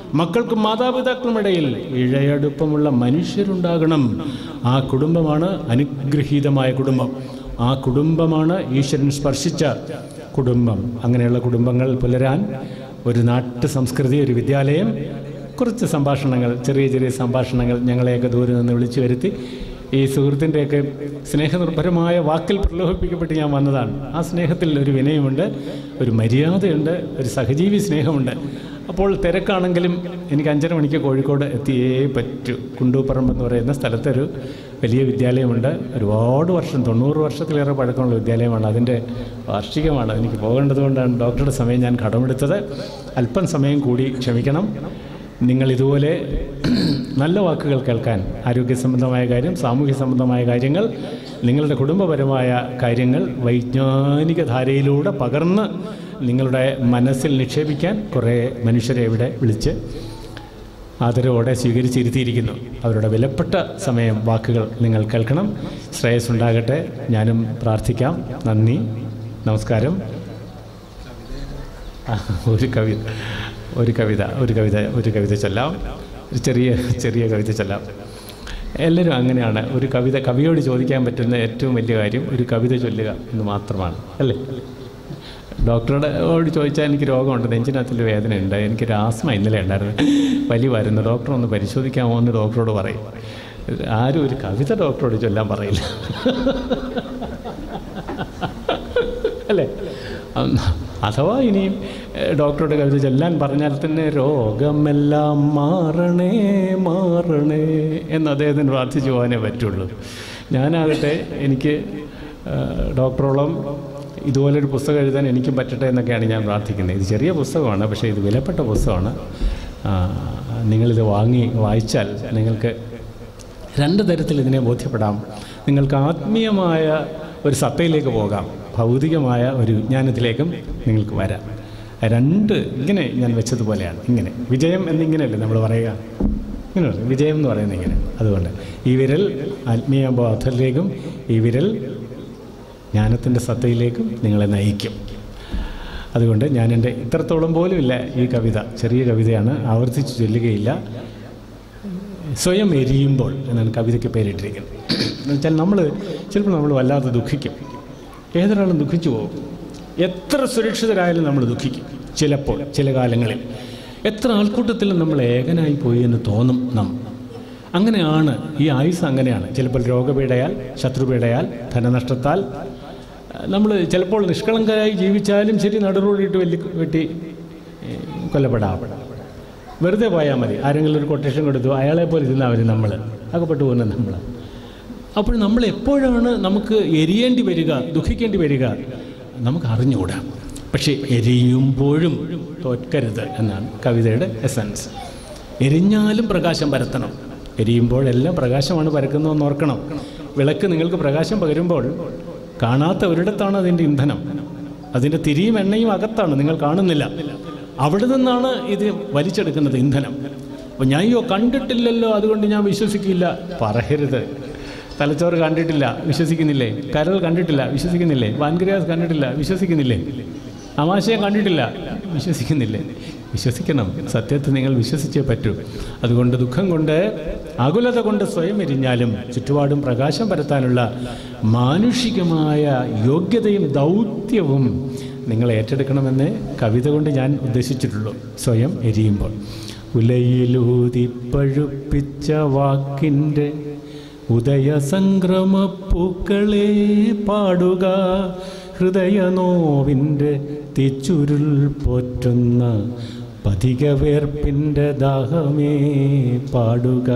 Speaker 1: മക്കൾക്കും മാതാപിതാക്കളുമിടയിൽ ഇഴയടുപ്പമുള്ള മനുഷ്യരുണ്ടാകണം. ആ കുടുംബമാണ് അനുഗ്രഹീതമായ കുടുംബം. ആ കുടുംബമാണ് ഈശ്വരൻ സ്പർശിച്ച കുടുംബം. അങ്ങനെയുള്ള കുടുംബങ്ങൾ പുലരാൻ ഒരു നാട്ടു സംസ്കൃതി, ഒരു വിദ്യാലയം, കുറച്ച് സംഭാഷണങ്ങൾ, ചെറിയ ചെറിയ സംഭാഷണങ്ങൾ ഞങ്ങളെയൊക്കെ ദൂരെ നിന്ന് വിളിച്ചു വരുത്തി ഈ സുഹൃത്തിൻ്റെയൊക്കെ സ്നേഹനിർഭരമായ വാക്കിൽ പ്രലോഭിപ്പിക്കപ്പെട്ട് ഞാൻ വന്നതാണ്. ആ സ്നേഹത്തിൽ ഒരു വിനയമുണ്ട്, ഒരു മര്യാദയുണ്ട്, ഒരു സഹജീവി സ്നേഹമുണ്ട്. അപ്പോൾ തിരക്കാണെങ്കിലും എനിക്ക് 5:30 മണിക്ക് കോഴിക്കോട് എത്തിയേ പറ്റൂ. കുണ്ടൂപ്പറമ്പ് എന്ന് പറയുന്ന സ്ഥലത്തൊരു വലിയ വിദ്യാലയമുണ്ട്. ഒരുപാട് വർഷം, 90 വർഷത്തിലേറെ പഴക്കമുള്ള വിദ്യാലയമാണ്. അതിൻ്റെ വാർഷികമാണ്. എനിക്ക് പോകേണ്ടതുകൊണ്ടാണ് ഡോക്ടറുടെ സമയം ഞാൻ കടമെടുത്തത്. അല്പം സമയം കൂടി ക്ഷമിക്കണം. നിങ്ങളിതുപോലെ നല്ല വാക്കുകൾ കേൾക്കാൻ, ആരോഗ്യ സംബന്ധമായ കാര്യം, സാമൂഹ്യ സംബന്ധമായ കാര്യങ്ങൾ, നിങ്ങളുടെ കുടുംബപരമായ കാര്യങ്ങൾ വൈജ്ഞാനിക ധാരയിലൂടെ പകർന്ന് നിങ്ങളുടെ മനസ്സിൽ നിക്ഷേപിക്കാൻ കുറേ മനുഷ്യരെ ഇവിടെ വിളിച്ച് ആദരവോടെ സ്വീകരിച്ചിരുത്തിയിരിക്കുന്നു. അവരുടെ വിലപ്പെട്ട സമയം, വാക്കുകൾ നിങ്ങൾ കേൾക്കണം. ശ്രേയസ് ഉണ്ടാകട്ടെ. ഞാനും പ്രാർത്ഥിക്കാം. നന്ദി, നമസ്കാരം. ഒരു കവിത ചൊല്ലാം. ഒരു ചെറിയ കവിത ചൊല്ലാം. എല്ലാവരും അങ്ങനെയാണ്. ഒരു കവിയോട് ചോദിക്കാൻ പറ്റുന്ന ഏറ്റവും വലിയ കാര്യം ഒരു കവിത ചൊല്ലുക എന്ന് മാത്രമാണ്, അല്ലേ? ഡോക്ടറോട് ചോദിച്ചാൽ എനിക്ക് രോഗമുണ്ട്, നെഞ്ചിനകത്തിൽ വേദനയുണ്ട്, എനിക്കൊരു ആസ്മ ഇന്നലെ ഉണ്ടായിരുന്നു, വലിവായിരുന്നു, ഡോക്ടർ ഒന്ന് പരിശോധിക്കാമോ എന്ന് ഡോക്ടറോട് പറയും. ആരും ഒരു കവിത ഡോക്ടറോട് ചൊല്ലാൻ പറയില്ല, അല്ലേ? അഥവാ ഇനിയും ഡോക്ടറുടെ കവിത ചൊല്ലാൻ പറഞ്ഞാൽ തന്നെ രോഗമെല്ലാം മാറണേ മാറണേ എന്ന് അദ്ദേഹത്തിന് പ്രാർത്ഥിച്ചു പോകാനേ പറ്റുള്ളൂ. ഞാനാകട്ടെ എനിക്ക് ഡോക്ടറോളം ഇതുപോലൊരു പുസ്തകം എഴുതാൻ എനിക്കും പറ്റട്ടെ എന്നൊക്കെയാണ് ഞാൻ പ്രാർത്ഥിക്കുന്നത്. ഇത് ചെറിയ പുസ്തകമാണ്, പക്ഷേ ഇത് വിലപ്പെട്ട പുസ്തകമാണ്. നിങ്ങളിത് വായിച്ചാൽ നിങ്ങൾക്ക് 2 തരത്തിൽ ഇതിനെ ബോധ്യപ്പെടാം. നിങ്ങൾക്ക് ആത്മീയമായ ഒരു സത്തയിലേക്ക് പോകാം, ഭൗതികമായ ഒരു വിജ്ഞാനത്തിലേക്കും നിങ്ങൾക്ക് വരാം. 2 ഇങ്ങനെ ഞാൻ വെച്ചതുപോലെയാണ്. ഇങ്ങനെ വിജയം എന്നിങ്ങനെയല്ലേ നമ്മൾ പറയുക, ഇങ്ങനെ വിജയം എന്ന് പറയുന്നത് ഇങ്ങനെ. അതുകൊണ്ട് ഈ വിരൽ ആത്മീയ ബോധത്തിലേക്കും ഈ വിരൽ ജ്ഞാനത്തിൻ്റെ സത്തയിലേക്കും നിങ്ങളെ നയിക്കും. അതുകൊണ്ട് ഞാൻ എൻ്റെ ഇത്രത്തോളം പോലും ഇല്ല ഈ കവിത, ചെറിയ കവിതയാണ്, ആവർത്തിച്ച് ചൊല്ലുകയില്ല. സ്വയം എരിയുമ്പോൾ എന്നാണ് കവിതയ്ക്ക് പേരിട്ടിരിക്കുന്നത്. എന്നുവെച്ചാൽ ചിലപ്പോൾ നമ്മൾ വല്ലാതെ ദുഃഖിക്കും. ഏതൊരാളും ദുഃഖിച്ചു പോകും. എത്ര സുരക്ഷിതരായാലും നമ്മൾ ദുഃഖിക്കും. ചിലപ്പോൾ ചില കാലങ്ങളിൽ എത്ര ആൾക്കൂട്ടത്തിലും നമ്മൾ ഏകനായി പോയി എന്ന് തോന്നും. അങ്ങനെയാണ് ഈ ആയുസ്, അങ്ങനെയാണ്. ചിലപ്പോൾ രോഗപീഡയാൽ, ശത്രുപീഡയാൽ, ധനനഷ്ടത്താൽ നമ്മൾ ചിലപ്പോൾ നിഷ്കളങ്കരായി ജീവിച്ചാലും ശരി, നടുറോടിയിട്ട് വെട്ടി കൊല്ലപ്പെടാം. വെറുതെ പോയാൽ മതി. ആരെങ്കിലും ഒരു കൊട്ടേഷൻ കൊടുത്തു, അയാളെ പോലെ ഇരുന്നാൽ മതി, നമ്മൾ അകപ്പെട്ടു പോകുന്നത് നമ്മൾ. അപ്പോൾ നമ്മൾ എപ്പോഴാണ് നമുക്ക് എരിയേണ്ടി വരിക, ദുഃഖിക്കേണ്ടി വരിക, നമുക്ക് അറിഞ്ഞുകൂടാ. പക്ഷേ എരിയുമ്പോഴും തോൽക്കരുത് എന്നാണ് കവിതയുടെ എസൻസ്. എരിഞ്ഞാലും പ്രകാശം പരത്തണം. എരിയുമ്പോഴെല്ലാം പ്രകാശമാണ് പരക്കുന്നതെന്ന് ഓർക്കണം. വിളക്ക് നിങ്ങൾക്ക് പ്രകാശം പകരുമ്പോൾ കാണാത്ത ഒരിടത്താണ് അതിൻ്റെ ഇന്ധനം. അതിൻ്റെ തിരിയും എണ്ണയും അകത്താണ്, നിങ്ങൾ കാണുന്നില്ല. അവിടെ നിന്നാണ് ഇത് വലിച്ചെടുക്കുന്നത്, ഇന്ധനം. അപ്പോൾ ഞാൻ കണ്ടിട്ടില്ലല്ലോ അതുകൊണ്ട് ഞാൻ വിശ്വസിക്കില്ല പറയരുത്. തലച്ചോറ് കണ്ടിട്ടില്ല, വിശ്വസിക്കുന്നില്ലേ? കരൾ കണ്ടിട്ടില്ല, വിശ്വസിക്കുന്നില്ലേ? പാൻക്രിയാസ് കണ്ടിട്ടില്ല, വിശ്വസിക്കുന്നില്ലേ? ആമാശയം കണ്ടിട്ടില്ല, വിശ്വസിക്കുന്നില്ലേ? വിശ്വസിക്കണം. സത്യത്തെ നിങ്ങൾ വിശ്വസിച്ചേ പറ്റൂ. അതുകൊണ്ട് ദുഃഖം കൊണ്ട്, ആകുലത കൊണ്ട് സ്വയം എരിഞ്ഞാലും ചുറ്റുപാടും പ്രകാശം പരത്താനുള്ള മാനുഷികമായ യോഗ്യതയും ദൗത്യവും നിങ്ങൾ ഏറ്റെടുക്കണമെന്ന് കവിത കൊണ്ട് ഞാൻ ഉദ്ദേശിച്ചിട്ടുള്ളൂ. സ്വയം എരിയുമ്പോൾ ഉലയിലൂതി പഴുപ്പിച്ച വാക്കിൻ്റെ ഉദയസംക്രമപ്പൂക്കളെ പാടുക, ഹൃദയനോവിൻ്റെ തിച്ചുരുൾ പോറ്റുന്ന പതികവേർപ്പിൻ്റെ ദാഹമേ പാടുക,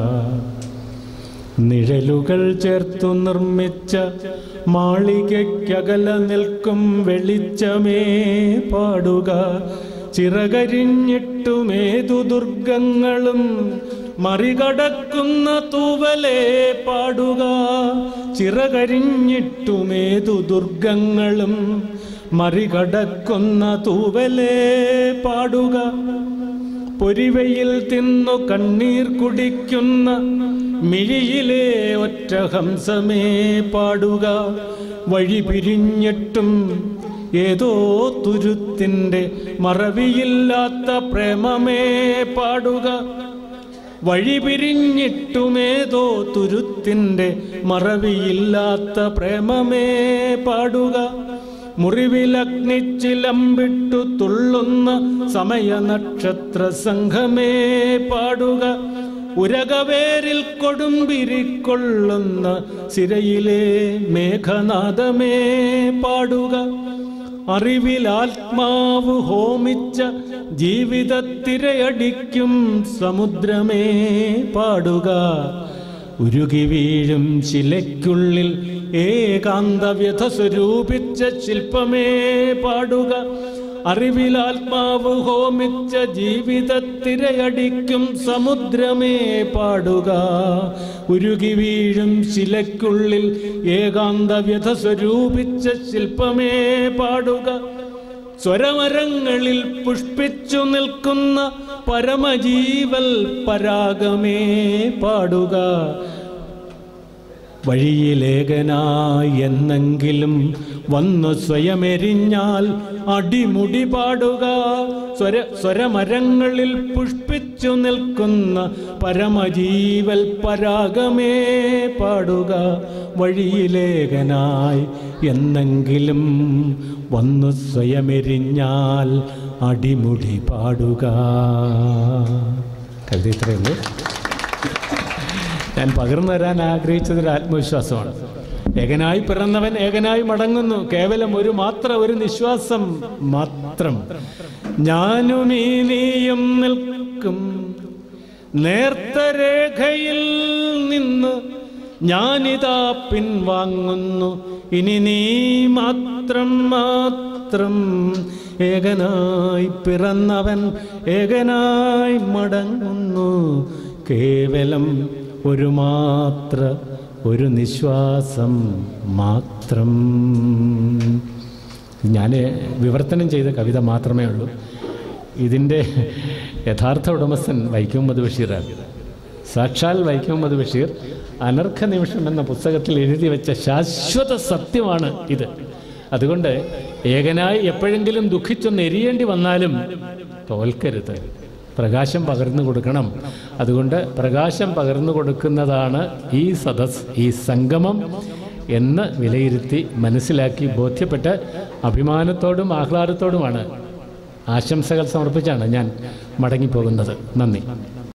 Speaker 1: നിഴലുകൾ ചേർത്തു നിർമ്മിച്ച മാളികയ്ക്കകല നിൽക്കും വെളിച്ചമേ പാടുക, ചിറകരിഞ്ഞിട്ടുമേതു ദുർഗങ്ങളും മറികടക്കുന്ന തൂവലേ പാടുക, ചിറകരിഞ്ഞിട്ടുമേതു ദുർഗങ്ങളും മറികടക്കുന്ന തൂവലേ പാടുക, പൊരിവയിൽ തിന്നു കണ്ണീർ കുടിക്കുന്ന മിഴിയിലെ ഒറ്റ ഹംസമേ പാടുക, വഴി പിരിഞ്ഞിട്ടും ഏതോ തുരുത്തിൻ്റെ മറവിയില്ലാത്ത പ്രേമമേ പാടുക. വഴി പിരിഞ്ഞിട്ടുമേതോ തുരുത്തിൻ്റെ മറവിയില്ലാത്ത പ്രേമമേ പാടുക. മുറിവിലഗ്നിച്ചിലമ്പിട്ടു തുള്ളുന്ന സമയനക്ഷത്ര സംഘമേ പാടുക. ഉരകവേരിൽ കൊടുമ്പിരിക്കൊള്ളുന്ന സിരയിലെ മേഘനാദമേ പാടുക. അറിവിലാത്മാവ് ഹോമിച്ച ജീവിതത്തിരയടിക്കും സമുദ്രമേ പാടുക. ഉരുകി വീഴും ശിലയ്ക്കുള്ളിൽ ഏകാന്തവ്യഥ സ്വരൂപിച്ച ശില്പമേ പാടുക. അറിവിലാത്മാവ് ഹോമിച്ച ജീവിതത്തിരയടിക്കും സമുദ്രമേ പാടുക. ഉരുകി വീഴും ശിലയ്ക്കുള്ളിൽ ഏകാന്തവ്യഥ സ്വരൂപിച്ച ശില്പമേ പാടുക. സ്വരമരങ്ങളിൽ പുഷ്പിച്ചു നിൽക്കുന്ന പരമജീവൽ പരാഗമേ പാടുക. വഴിയിലേകനായി എന്നെങ്കിലും വന്നു സ്വയമെരിഞ്ഞാൽ അടിമുടി പാടുക. സ്വരമരങ്ങളിൽ പുഷ്പിച്ചു നിൽക്കുന്ന പരമജീവൽ പരാഗമേ പാടുക. വഴിയിലേകനായി എന്നെങ്കിലും വന്നു സ്വയമെരിഞ്ഞാൽ അടിമുടി പാടുക. കവിത ഇത്രയുള്ളൂ. ഞാൻ പകർന്നു തരാൻ ആഗ്രഹിച്ചതൊരു ആത്മവിശ്വാസമാണ്. ഏകനായി പിറന്നവൻ ഏകനായി മടങ്ങുന്നു. കേവലം ഒരു നിശ്വാസം മാത്രം. ഞാനും ഈ നീയും നിൽക്കും നേർത്ത രേഖയിൽ നിന്ന് ഞാനിതാ പിൻവാങ്ങുന്നു. ഇനി നീ മാത്രം മാത്രം. ഏകനായി പിറന്നവൻ ഏകനായി മടങ്ങുന്നു. കേവലം ഒരു നിശ്വാസം മാത്രം. ഞാൻ വിവർത്തനം ചെയ്ത കവിത മാത്രമേ ഉള്ളൂ. ഇതിൻ്റെ യഥാർത്ഥ ഉടമസ്ഥൻ വൈക്കം മുഹമ്മദ് ബഷീറാണ്. സാക്ഷാൽ വൈക്കം മുഹമ്മദ് ബഷീർ അനർഘ നിമിഷം എന്ന പുസ്തകത്തിൽ എഴുതി വെച്ച ശാശ്വത സത്യമാണ് ഇത്. അതുകൊണ്ട് ഏകനായി എപ്പോഴെങ്കിലും ദുഃഖിച്ചൊന്ന് എരിയേണ്ടി വന്നാലും തോൽക്കരുത്. പ്രകാശം പകർന്നു കൊടുക്കണം. അതുകൊണ്ട് പ്രകാശം പകർന്നു കൊടുക്കുന്നതാണ് ഈ സദസ്, ഈ സംഗമം എന്ന് വിലയിരുത്തി മനസ്സിലാക്കി ബോധ്യപ്പെട്ട് അഭിമാനത്തോടും ആഹ്ലാദത്തോടുമാണ് ആശംസകൾ സമർപ്പിച്ചാണ് ഞാൻ മടങ്ങിപ്പോകുന്നത്. നന്ദി.